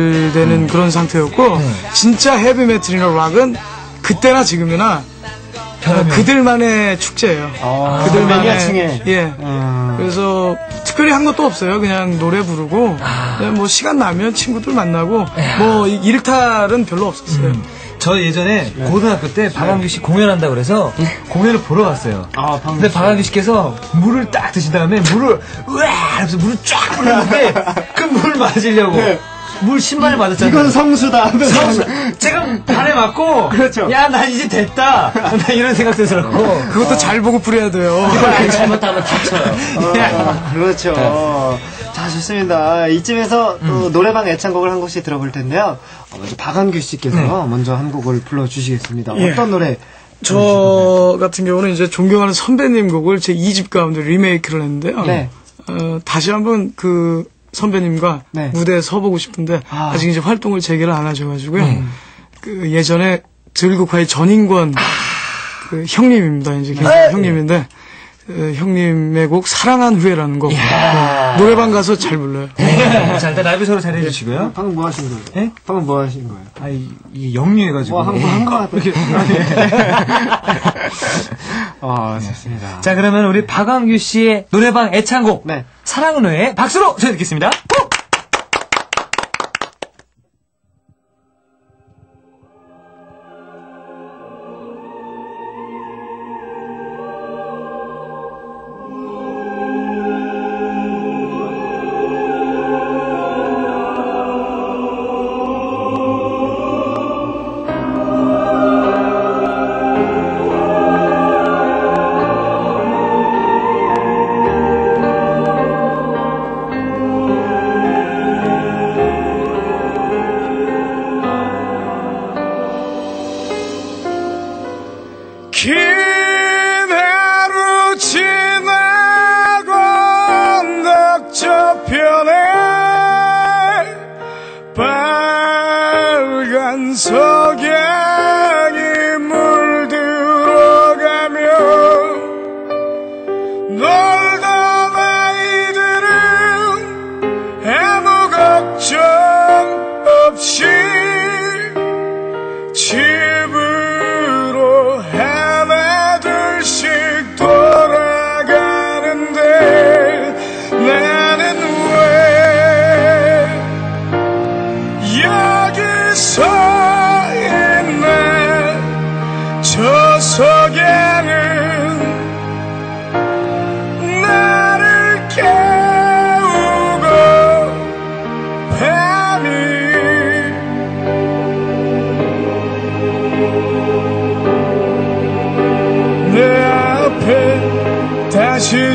Speaker 4: 어필되는 그런 상태였고 진짜 헤비메탈이나 락은 그때나 지금이나
Speaker 1: 혈압이
Speaker 4: 그들만의 축제예요.
Speaker 2: 아,
Speaker 4: 그들만의
Speaker 2: 매니아층에.
Speaker 4: 예.
Speaker 2: 음.
Speaker 4: 그래서 특별히 한 것도 없어요. 그냥 노래 부르고
Speaker 1: 아.
Speaker 4: 그냥 뭐 시간 나면 친구들 만나고 뭐 이- 일탈은 별로 없었어요.
Speaker 1: 음. 저 예전에 고등학교 때 박완규 씨 공연한다고 그래서 공연을 보러 갔어요.
Speaker 2: 아, 박완규
Speaker 1: 근데
Speaker 2: 씨.
Speaker 1: 박완규 씨께서 물을 딱 드신 다음에 물을 으아 하면서 물을 쫙 뿌렸는데 그 물 맞으려고
Speaker 2: 네.
Speaker 1: 물 신발을 맞았잖아요.
Speaker 2: 이건 성수다.
Speaker 1: 제가 발에 맞고
Speaker 2: 그렇죠.
Speaker 1: 야, 나 이제 됐다. 나 이런 생각 들었고.
Speaker 4: 그것도 잘 보고 뿌려야 돼요.
Speaker 5: 잘못하면 다쳐요.
Speaker 2: 아, 그렇죠. 자, 좋습니다. 이쯤에서 또 노래방 애창곡을 한 곡씩 들어볼 텐데요. 어, 먼저 박완규 씨께서 먼저 한 곡을 불러주시겠습니다.
Speaker 4: 예.
Speaker 2: 어떤 노래?
Speaker 4: 저 같은 경우는 이제 존경하는 선배님 곡을 제 이 집 가운데 리메이크를 했는데요.
Speaker 2: 네.
Speaker 4: 어, 다시 한번 그 선배님과
Speaker 2: 네.
Speaker 4: 무대에 서보고 싶은데
Speaker 2: 아.
Speaker 4: 아. 직 이제 활동을 재개를 안 하셔가지고요. 그 예전에 들국화의 전인권 그 형님입니다. 이제 계신 형님인데 그 형님의 곡 사랑한 후회라는 곡 네, 노래방 가서 잘 불러요.
Speaker 1: 자, 일단 라이브 서로 잘해 주시고요.
Speaker 2: 방금 뭐 하신 거예요?
Speaker 1: 예?
Speaker 2: 방금 뭐 하신 거예요?
Speaker 1: 아, 이, 이 영유해가지고.
Speaker 2: 뭐 한 거 한 거 같아요.
Speaker 1: 이렇게.
Speaker 2: 아, 좋습니다.
Speaker 1: 자, 그러면 우리 박완규 씨의 노래방 애창곡.
Speaker 2: 네.
Speaker 1: 사랑은 후회 박수로 전해 듣겠습니다.
Speaker 4: 긴 하루 지나고 덕저편에 빨간 석양이 물들어가며 놀던 아이들은 아무 걱정 없이 집으로 하나둘씩 돌아가는데 나는 왜 여기서 있나 저 석양은 나를 깨우고 밤이 내 앞에 다시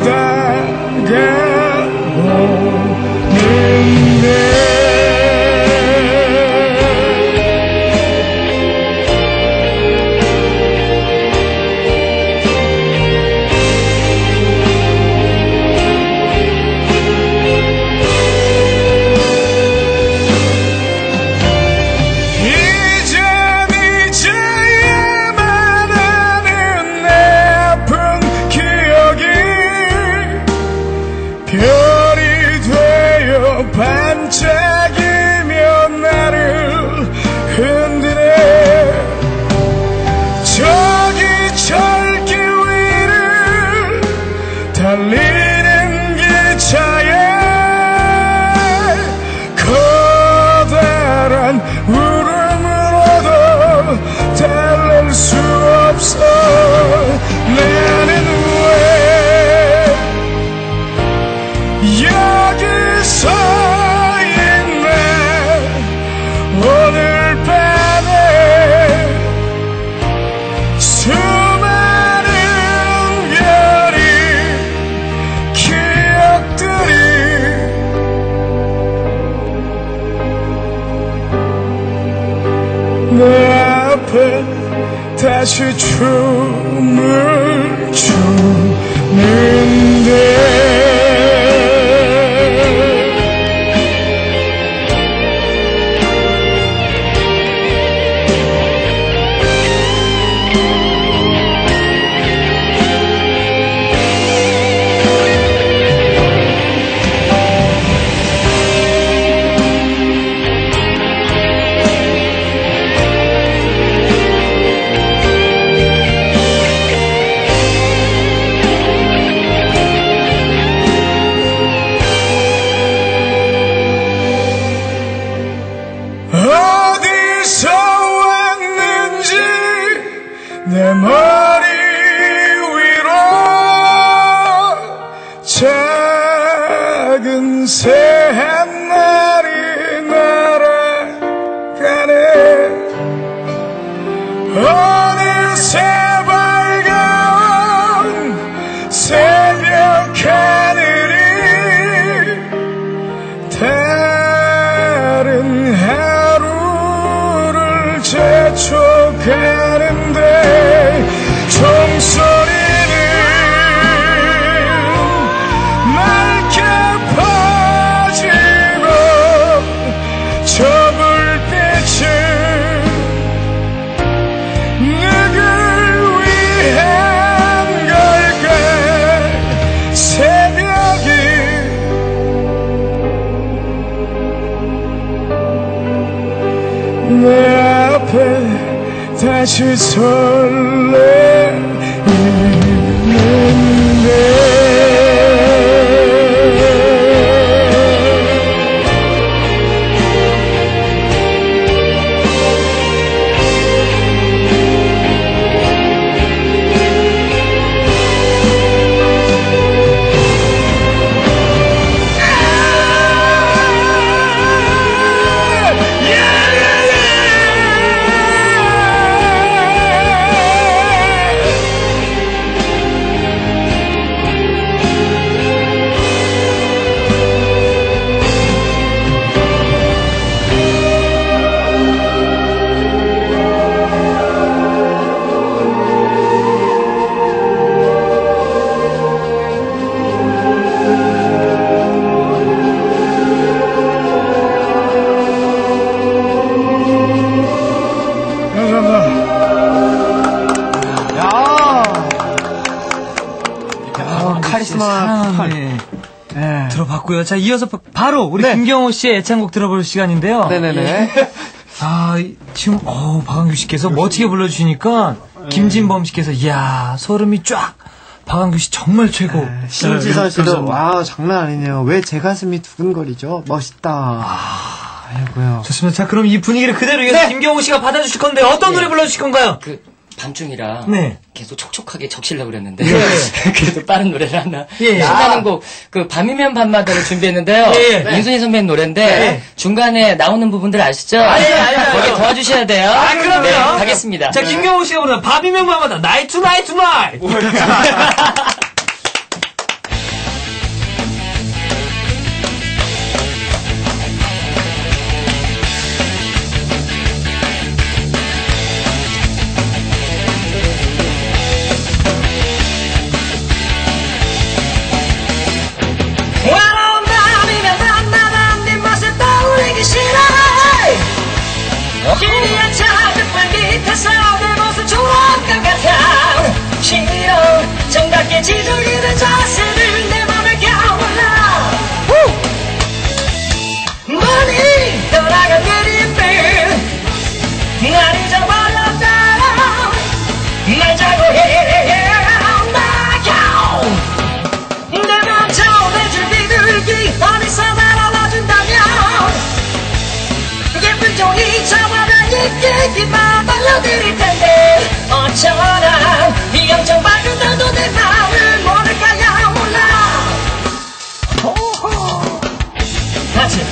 Speaker 4: 이젠 이제야만 하는 내 아픈 기억이 별이 되어 반짝이며 나를 흔드네. 저기 철길 위를 달리는 기차에 커다란 울음으로도 달랠 수 없어. 나는 왜 여기서 있나 오늘 밤에 수많은 별이 기억들이 내 앞에 다시 춤을 추는데 내 머리 위로 작은 새하늘이 날아가네. 어느새 밝은 새벽 하늘이 다른 하루를 재촉하는데 종소리는 맑게 퍼지고 저 불빛은 누굴 위한 걸까. 새벽이 내 앞에 다시
Speaker 2: 카리스마
Speaker 1: 사랑하네.
Speaker 2: 네.
Speaker 1: 들어봤고요. 자, 이어서 바로 우리
Speaker 2: 네.
Speaker 1: 김경호 씨의 애창곡 들어볼 시간인데요.
Speaker 2: 네네네.
Speaker 1: 아, 이- 지금, 어 박완규 씨께서 멋지게 불러주시니까, 김진범 씨께서, 이야, 소름이 쫙. 박완규 씨 정말 최고.
Speaker 2: 신지선 씨도
Speaker 4: 감사합니다.
Speaker 2: 와 장난 아니네요. 왜 제 가슴이 두근거리죠? 멋있다. 아이고요.
Speaker 1: 좋습니다. 자, 그럼 이 분위기를 그대로 이어서 김경호 씨가 받아주실 건데, 어떤 노래 불러주실 건가요?
Speaker 5: 그 밤중이라
Speaker 1: 네.
Speaker 5: 계속 촉촉하게 적시려고 그랬는데 그래도 빠른 노래를 하나
Speaker 1: 예.
Speaker 5: 신나는 곡 그 밤이면 밤마다를 준비했는데요.
Speaker 1: 예.
Speaker 5: 민순이 선배님 노래인데
Speaker 1: 네.
Speaker 5: 중간에 나오는 부분들 아시죠?
Speaker 1: 아, 예, 알죠,
Speaker 5: 거기
Speaker 1: 알죠.
Speaker 5: 도와주셔야 돼요.
Speaker 1: 아, 그럼요.
Speaker 5: 네, 가겠습니다.
Speaker 1: 자, 김경호 씨가 부르는 밤이면 밤마다, 나이트 투 나이트 투 나이트!
Speaker 3: 외로운 밤이면 밤마다 네 모습 떠올리기 싫어. 희미한 작은 불 밑에서 내 모습 좋을 것 같아. 싫어 정답게 지저귀는 자세를 내 맘을 가물라. 멀리 떠나간 그림들 날 잊어버렸다. 말자고 해 나가. 내 맘처 내줄 비둘기 어디서 날아와준다면 예쁜 종이처럼 있게 기만 발려드릴 텐데 어쩌나 이 영정 밝은 날도 내 마음을 모를까야 몰라. 호호. 같이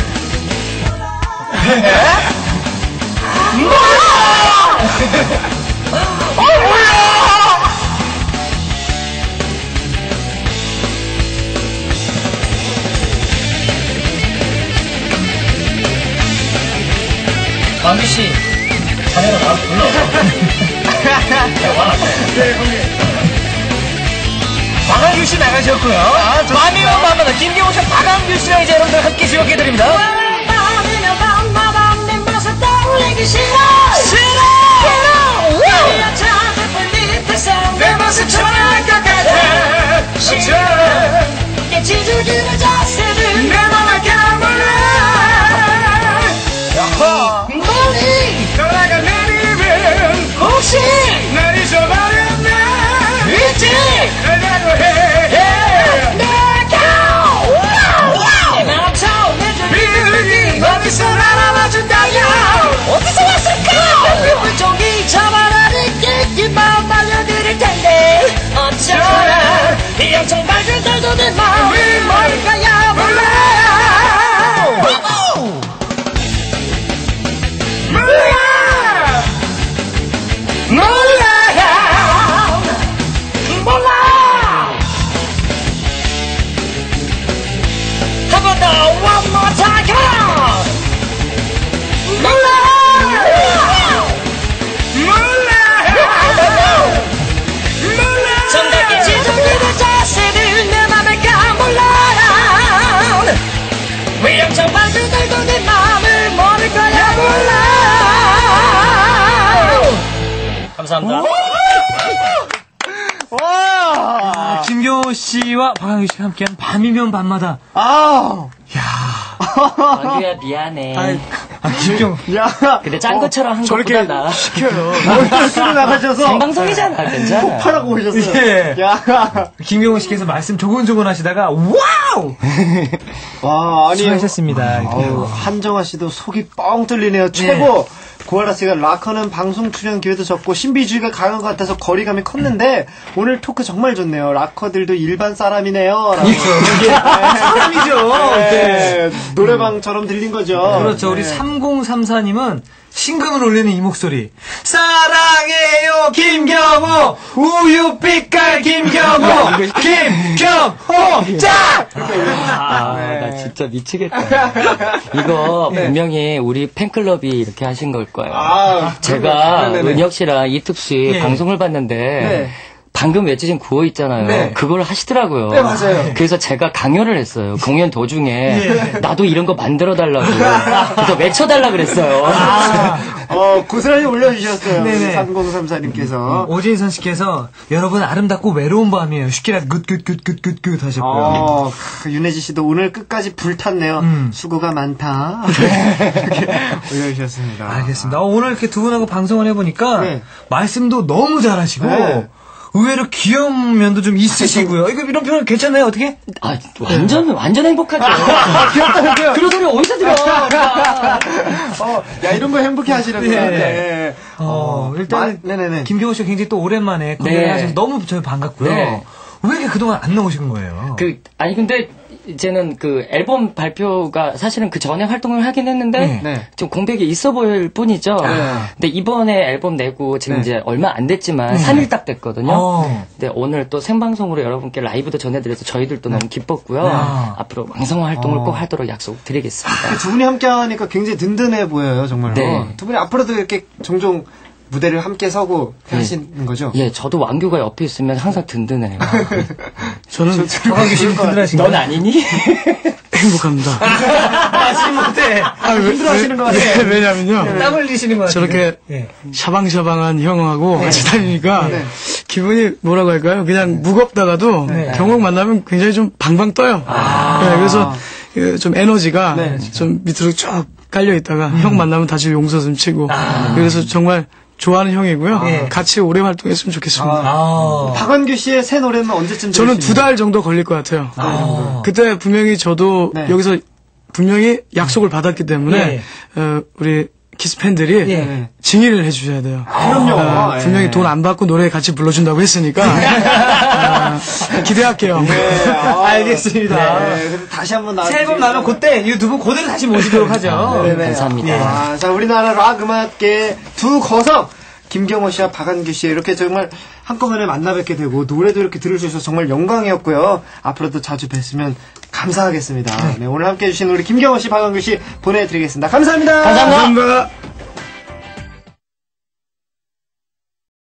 Speaker 5: 광규 씨, 자네가 나를 불러.
Speaker 1: 박완규 씨 나가셨고요. 밤이면 밤마다 김경호 씨, 박완규 씨랑 이제 여러분들 함께 지역해드립니다.
Speaker 3: 밤이면 밤마다 내 모습 떠올리기 싫어. 싫어. 희미한 작은 불 밑에서 내 모습 좋아할 것 같아. 싫어 깨지죽이는 자세를 내 맘을 가물라. 멀리
Speaker 4: 떠나간 내리면
Speaker 3: 혹시
Speaker 4: 날 잊어버렸나.
Speaker 3: 있지
Speaker 4: 그러고 해.
Speaker 3: 내가 내 맘처럼 내줄 비둘기 어디서 날아와준다요. 어디서 왔을까. 몰라 몰라 한 번 더 one more time come on 몰라 몰라 몰라 정답게 지저귀는 자세들 내 맘을 까몰라 왜 엄청 발표들도 내 맘을 모를 거야 몰라 감사합니다.
Speaker 1: 아, 김경호 씨와 박한규 씨가 함께한 밤이면 밤마다.
Speaker 2: 아,
Speaker 5: 왕규야 미안해.
Speaker 1: 아, 김경.
Speaker 2: 야,
Speaker 5: 근데 짠 것처럼 한
Speaker 4: 저렇게
Speaker 5: 것보다 나.
Speaker 4: 시켜요.
Speaker 2: 머리를 쓰고 나가셔서
Speaker 5: 생방송이잖아. 괜찮아.
Speaker 2: 폭발하고 오셨어요.
Speaker 1: 예.
Speaker 2: 야,
Speaker 1: 김경호 씨께서 말씀 조곤조곤 하시다가, 와우!
Speaker 2: 와, 아니.
Speaker 1: 수고하셨습니다.
Speaker 2: 아유, 한정아 씨도 속이 뻥 뚫리네요. 최고! 고아라 씨가 락커는 방송 출연 기회도 적고 신비주의가 강한 것 같아서 거리감이 컸는데 오늘 토크 정말 좋네요. 락커들도 일반 사람이네요. 라고.
Speaker 1: 사람이죠.
Speaker 2: 네, 노래방처럼 들린 거죠.
Speaker 1: 그렇죠. 우리
Speaker 2: 네.
Speaker 1: 삼공삼사님은 신금을 울리는 이 목소리. 사랑해요, 김경호! 우유빛깔 김경호! 김경호! 짝!
Speaker 5: 아, 나 진짜 미치겠다. 이거 분명히 우리 팬클럽이 이렇게 하신 걸 거예요.
Speaker 2: 아,
Speaker 5: 제가
Speaker 2: 네네네.
Speaker 5: 은혁 씨랑 이특 씨
Speaker 1: 예.
Speaker 5: 방송을 봤는데
Speaker 2: 네.
Speaker 5: 방금 외쳐진 구호 있잖아요.
Speaker 2: 네.
Speaker 5: 그걸 하시더라고요.
Speaker 2: 네, 맞아요.
Speaker 5: 그래서 제가 강요를 했어요. 공연 도중에
Speaker 2: 예.
Speaker 5: 나도 이런 거 만들어 달라고. 그래서 외쳐달라 그랬어요.
Speaker 2: 어, 고스란히 올려주셨어요.
Speaker 1: 네네.
Speaker 2: 삼공삼사님께서.
Speaker 1: 오진선 씨께서 여러분 아름답고 외로운 밤이에요. 슈키라 굿굿굿굿굿굿 하셨고요.
Speaker 2: 어, 그 윤혜지 씨도 오늘 끝까지 불탔네요.
Speaker 1: 음.
Speaker 2: 수고가 많다. 이렇게 올려주셨습니다.
Speaker 1: 알겠습니다. 어, 오늘 이렇게 두 분하고 방송을 해보니까
Speaker 2: 네.
Speaker 1: 말씀도 너무 잘하시고
Speaker 2: 네.
Speaker 1: 의외로 귀여운 면도 좀 있으시고요. 이거 이런 표현 괜찮나요? 어떻게?
Speaker 5: 아, 완전, 완전 행복하죠.
Speaker 2: 귀엽다고요?
Speaker 5: 그런 소리 어디서 들어?
Speaker 2: 어, 야, 이런 거 행복해 하시는구나.
Speaker 1: 네.
Speaker 2: 네.
Speaker 1: 어, 일단
Speaker 2: 마- 네네네.
Speaker 1: 김경호 씨가 굉장히 또 오랜만에 공연을
Speaker 5: 네.
Speaker 1: 하셔서 너무 저희 반갑고요.
Speaker 5: 네.
Speaker 1: 왜 이렇게 그동안 안 나오신 거예요?
Speaker 5: 그, 아니, 근데, 이제는 그 앨범 발표가 사실은 그 전에 활동을 하긴 했는데,
Speaker 1: 네.
Speaker 2: 네.
Speaker 5: 좀 공백이 있어 보일 뿐이죠. 근데 이번에 앨범 내고 지금
Speaker 2: 네.
Speaker 5: 이제 얼마 안 됐지만 삼 일 딱 됐거든요.
Speaker 1: 어.
Speaker 5: 근데 오늘 또 생방송으로 여러분께 라이브도 전해드려서 저희들도 너무 기뻤고요.
Speaker 1: 아.
Speaker 5: 앞으로 왕성한 활동을
Speaker 1: 어.
Speaker 5: 꼭 하도록 약속드리겠습니다.
Speaker 2: 두 분이 함께 하니까 굉장히 든든해 보여요, 정말로.
Speaker 5: 네.
Speaker 2: 두 분이 앞으로도 이렇게 종종 무대를 함께 서고 하시는 거죠?
Speaker 5: 예, 저도 왕규가 옆에 있으면 항상 든든해요.
Speaker 4: 저는
Speaker 1: 박한규 씨는 든든하신
Speaker 5: 넌
Speaker 1: 거예요?
Speaker 5: 아니니?
Speaker 4: 행복합니다.
Speaker 1: 아직 못해.
Speaker 4: 아, 왜,
Speaker 2: 힘들어하시는 것 같아요.
Speaker 4: 왜, 왜냐면요.
Speaker 1: 땀 흘리시는 것 같아요.
Speaker 4: 저렇게
Speaker 1: 예.
Speaker 4: 샤방샤방한 형하고 같이 다니니까
Speaker 2: 네.
Speaker 4: 기분이 뭐라고 할까요? 그냥 무겁다가도
Speaker 1: 네.
Speaker 4: 경옥 만나면 굉장히 좀 방방 떠요. 네, 그래서 그 좀 에너지가
Speaker 2: 네.
Speaker 4: 좀 밑으로 쭉 깔려 있다가 형 만나면 다시 용서좀 치고 그래서 정말 좋아하는 형이고요.
Speaker 1: 네.
Speaker 4: 같이 오래 활동했으면 좋겠습니다.
Speaker 1: 아.
Speaker 2: 박완규 씨의 새 노래는 언제쯤
Speaker 4: 저는
Speaker 2: 들을 수
Speaker 4: 두 달 정도 걸릴 것 같아요.
Speaker 1: 아.
Speaker 4: 그때 분명히 저도
Speaker 2: 네.
Speaker 4: 여기서 분명히 약속을 받았기 때문에
Speaker 1: 예.
Speaker 4: 어, 우리 키스 팬들이
Speaker 1: 예.
Speaker 4: 증인을 해주셔야 돼요.
Speaker 2: 그럼요.
Speaker 4: 어,
Speaker 2: 예.
Speaker 4: 분명히 돈 안 받고 노래 같이 불러준다고 했으니까 어, 기대할게요.
Speaker 2: 네, 아,
Speaker 1: 알겠습니다.
Speaker 2: 네, 그럼 다시 한번 나와.
Speaker 1: 새 앨범 나면 그때 이 두 분 그대로 다시 모시도록 하죠.
Speaker 2: 네네.
Speaker 5: 감사합니다.
Speaker 2: 아, 자, 우리나라 락 음악계의 두 거성 김경호 씨와 박한규 씨 이렇게 정말 한꺼번에 만나 뵙게 되고 노래도 이렇게 들을 수 있어서 정말 영광이었고요. 앞으로도 자주 뵀으면 감사하겠습니다. 네, 오늘 함께 해주신 우리 김경호 씨, 박한규 씨 보내드리겠습니다. 감사합니다.
Speaker 5: 감사합니다.
Speaker 4: 감사합니다.